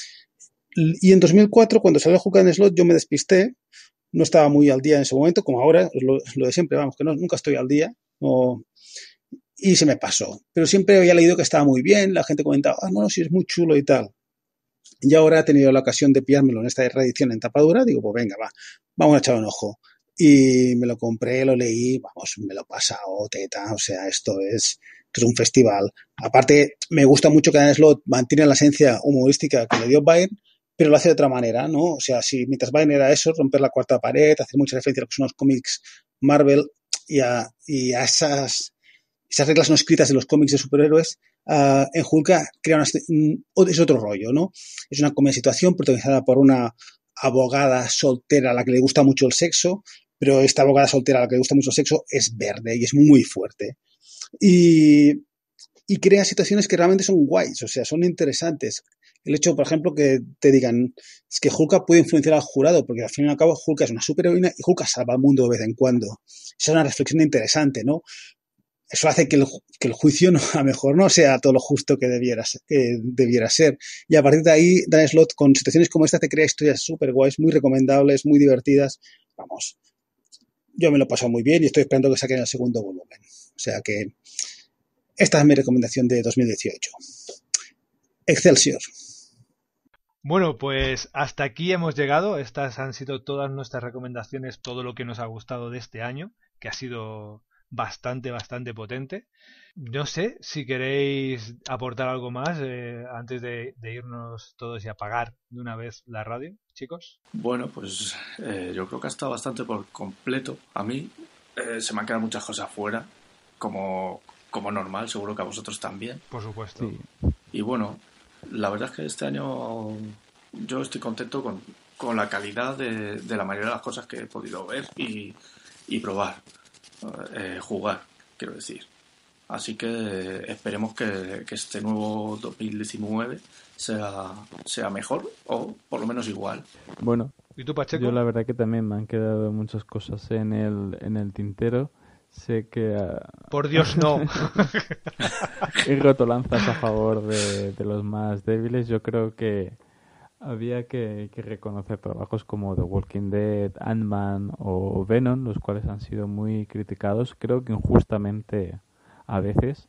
Y en dos mil cuatro, cuando salió Hulk and Slott, yo me despisté, no estaba muy al día en ese momento, como ahora, es lo, es lo de siempre, vamos, que no, nunca estoy al día, no, y se me pasó. Pero siempre había leído que estaba muy bien, la gente comentaba, ah, no, sí, es muy chulo y tal. Y ahora he tenido la ocasión de pillármelo en esta reedición en tapadura, digo, pues venga, va, vamos a echar un ojo. Y me lo compré, lo leí, vamos, me lo he pasado, teta, o sea, esto es, esto es un festival. Aparte, me gusta mucho que Dan Slott mantiene la esencia humorística que le dio Byrne, pero lo hace de otra manera, ¿no? O sea, si mientras Byrne era eso, romper la cuarta pared, hacer mucha referencia a lo que son los cómics Marvel y a, y a esas, esas reglas no escritas de los cómics de superhéroes, uh, en Hulk crea una, es otro rollo, ¿no? Es una comedia de situación protagonizada por una abogada soltera a la que le gusta mucho el sexo, pero esta abogada soltera a la que le gusta mucho el sexo es verde y es muy fuerte. Y, y crea situaciones que realmente son guays, o sea, son interesantes. El hecho, por ejemplo, que te digan es que Hulk puede influenciar al jurado, porque al fin y al cabo Hulk es una superheroína y Hulk salva al mundo de vez en cuando. Esa es una reflexión interesante, ¿no? Eso hace que el, que el juicio no, a lo mejor no sea todo lo justo que debiera, que debiera ser. Y a partir de ahí, Dan Slott, con situaciones como esta, te crea historias súper guays, muy recomendables, muy divertidas. Vamos, yo me lo he pasado muy bien y estoy esperando que saquen el segundo volumen. O sea que esta es mi recomendación de dos mil dieciocho. Excelsior. Bueno, pues hasta aquí hemos llegado. Estas han sido todas nuestras recomendaciones, todo lo que nos ha gustado de este año, que ha sido bastante, bastante potente. No sé si queréis aportar algo más eh, antes de, de irnos todos y apagar de una vez la radio, chicos. Bueno, pues eh, yo creo que ha estado bastante por completo. A mí eh, se me han quedado muchas cosas fuera, como, como normal, seguro que a vosotros también. Por supuesto. Sí. Y bueno, la verdad es que este año yo estoy contento con, con la calidad de, de la mayoría de las cosas que he podido ver y, y probar. Eh, jugar, quiero decir. Así que eh, esperemos que, que este nuevo dos mil diecinueve sea, sea mejor o por lo menos igual. Bueno, ¿y tú, Pacheco? Yo la verdad que también me han quedado muchas cosas en el, en el tintero. Sé que... Uh... Por Dios, no. He roto lanzas a favor de, de los más débiles. Yo creo que había que, que reconocer trabajos como The Walking Dead, Ant-Man o Venom, los cuales han sido muy criticados, creo que injustamente a veces,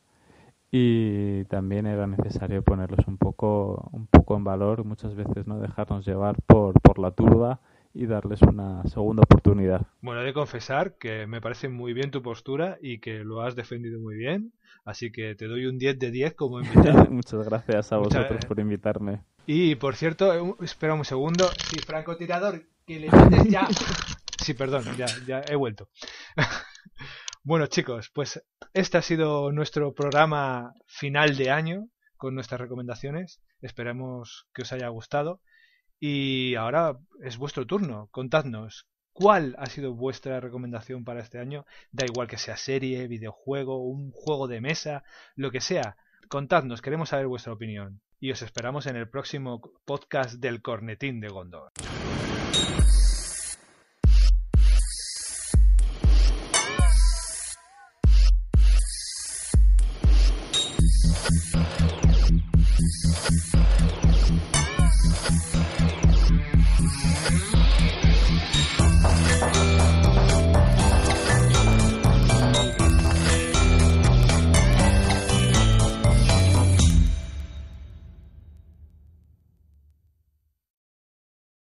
y también era necesario ponerlos un poco un poco en valor, muchas veces no dejarnos llevar por, por la turba y darles una segunda oportunidad. Bueno, he de confesar que me parece muy bien tu postura y que lo has defendido muy bien, así que te doy un diez de diez como invitado. Muchas gracias a Mucha... vosotros por invitarme. Y, por cierto, espera un segundo. Sí, francotirador, que le metes ya. Sí, perdón, ya, ya he vuelto. Bueno, chicos, pues este ha sido nuestro programa final de año con nuestras recomendaciones. Esperemos que os haya gustado. Y ahora es vuestro turno. Contadnos, ¿cuál ha sido vuestra recomendación para este año? Da igual que sea serie, videojuego, un juego de mesa, lo que sea. Contadnos, queremos saber vuestra opinión. Y os esperamos en el próximo podcast del Cornetín de Gondor.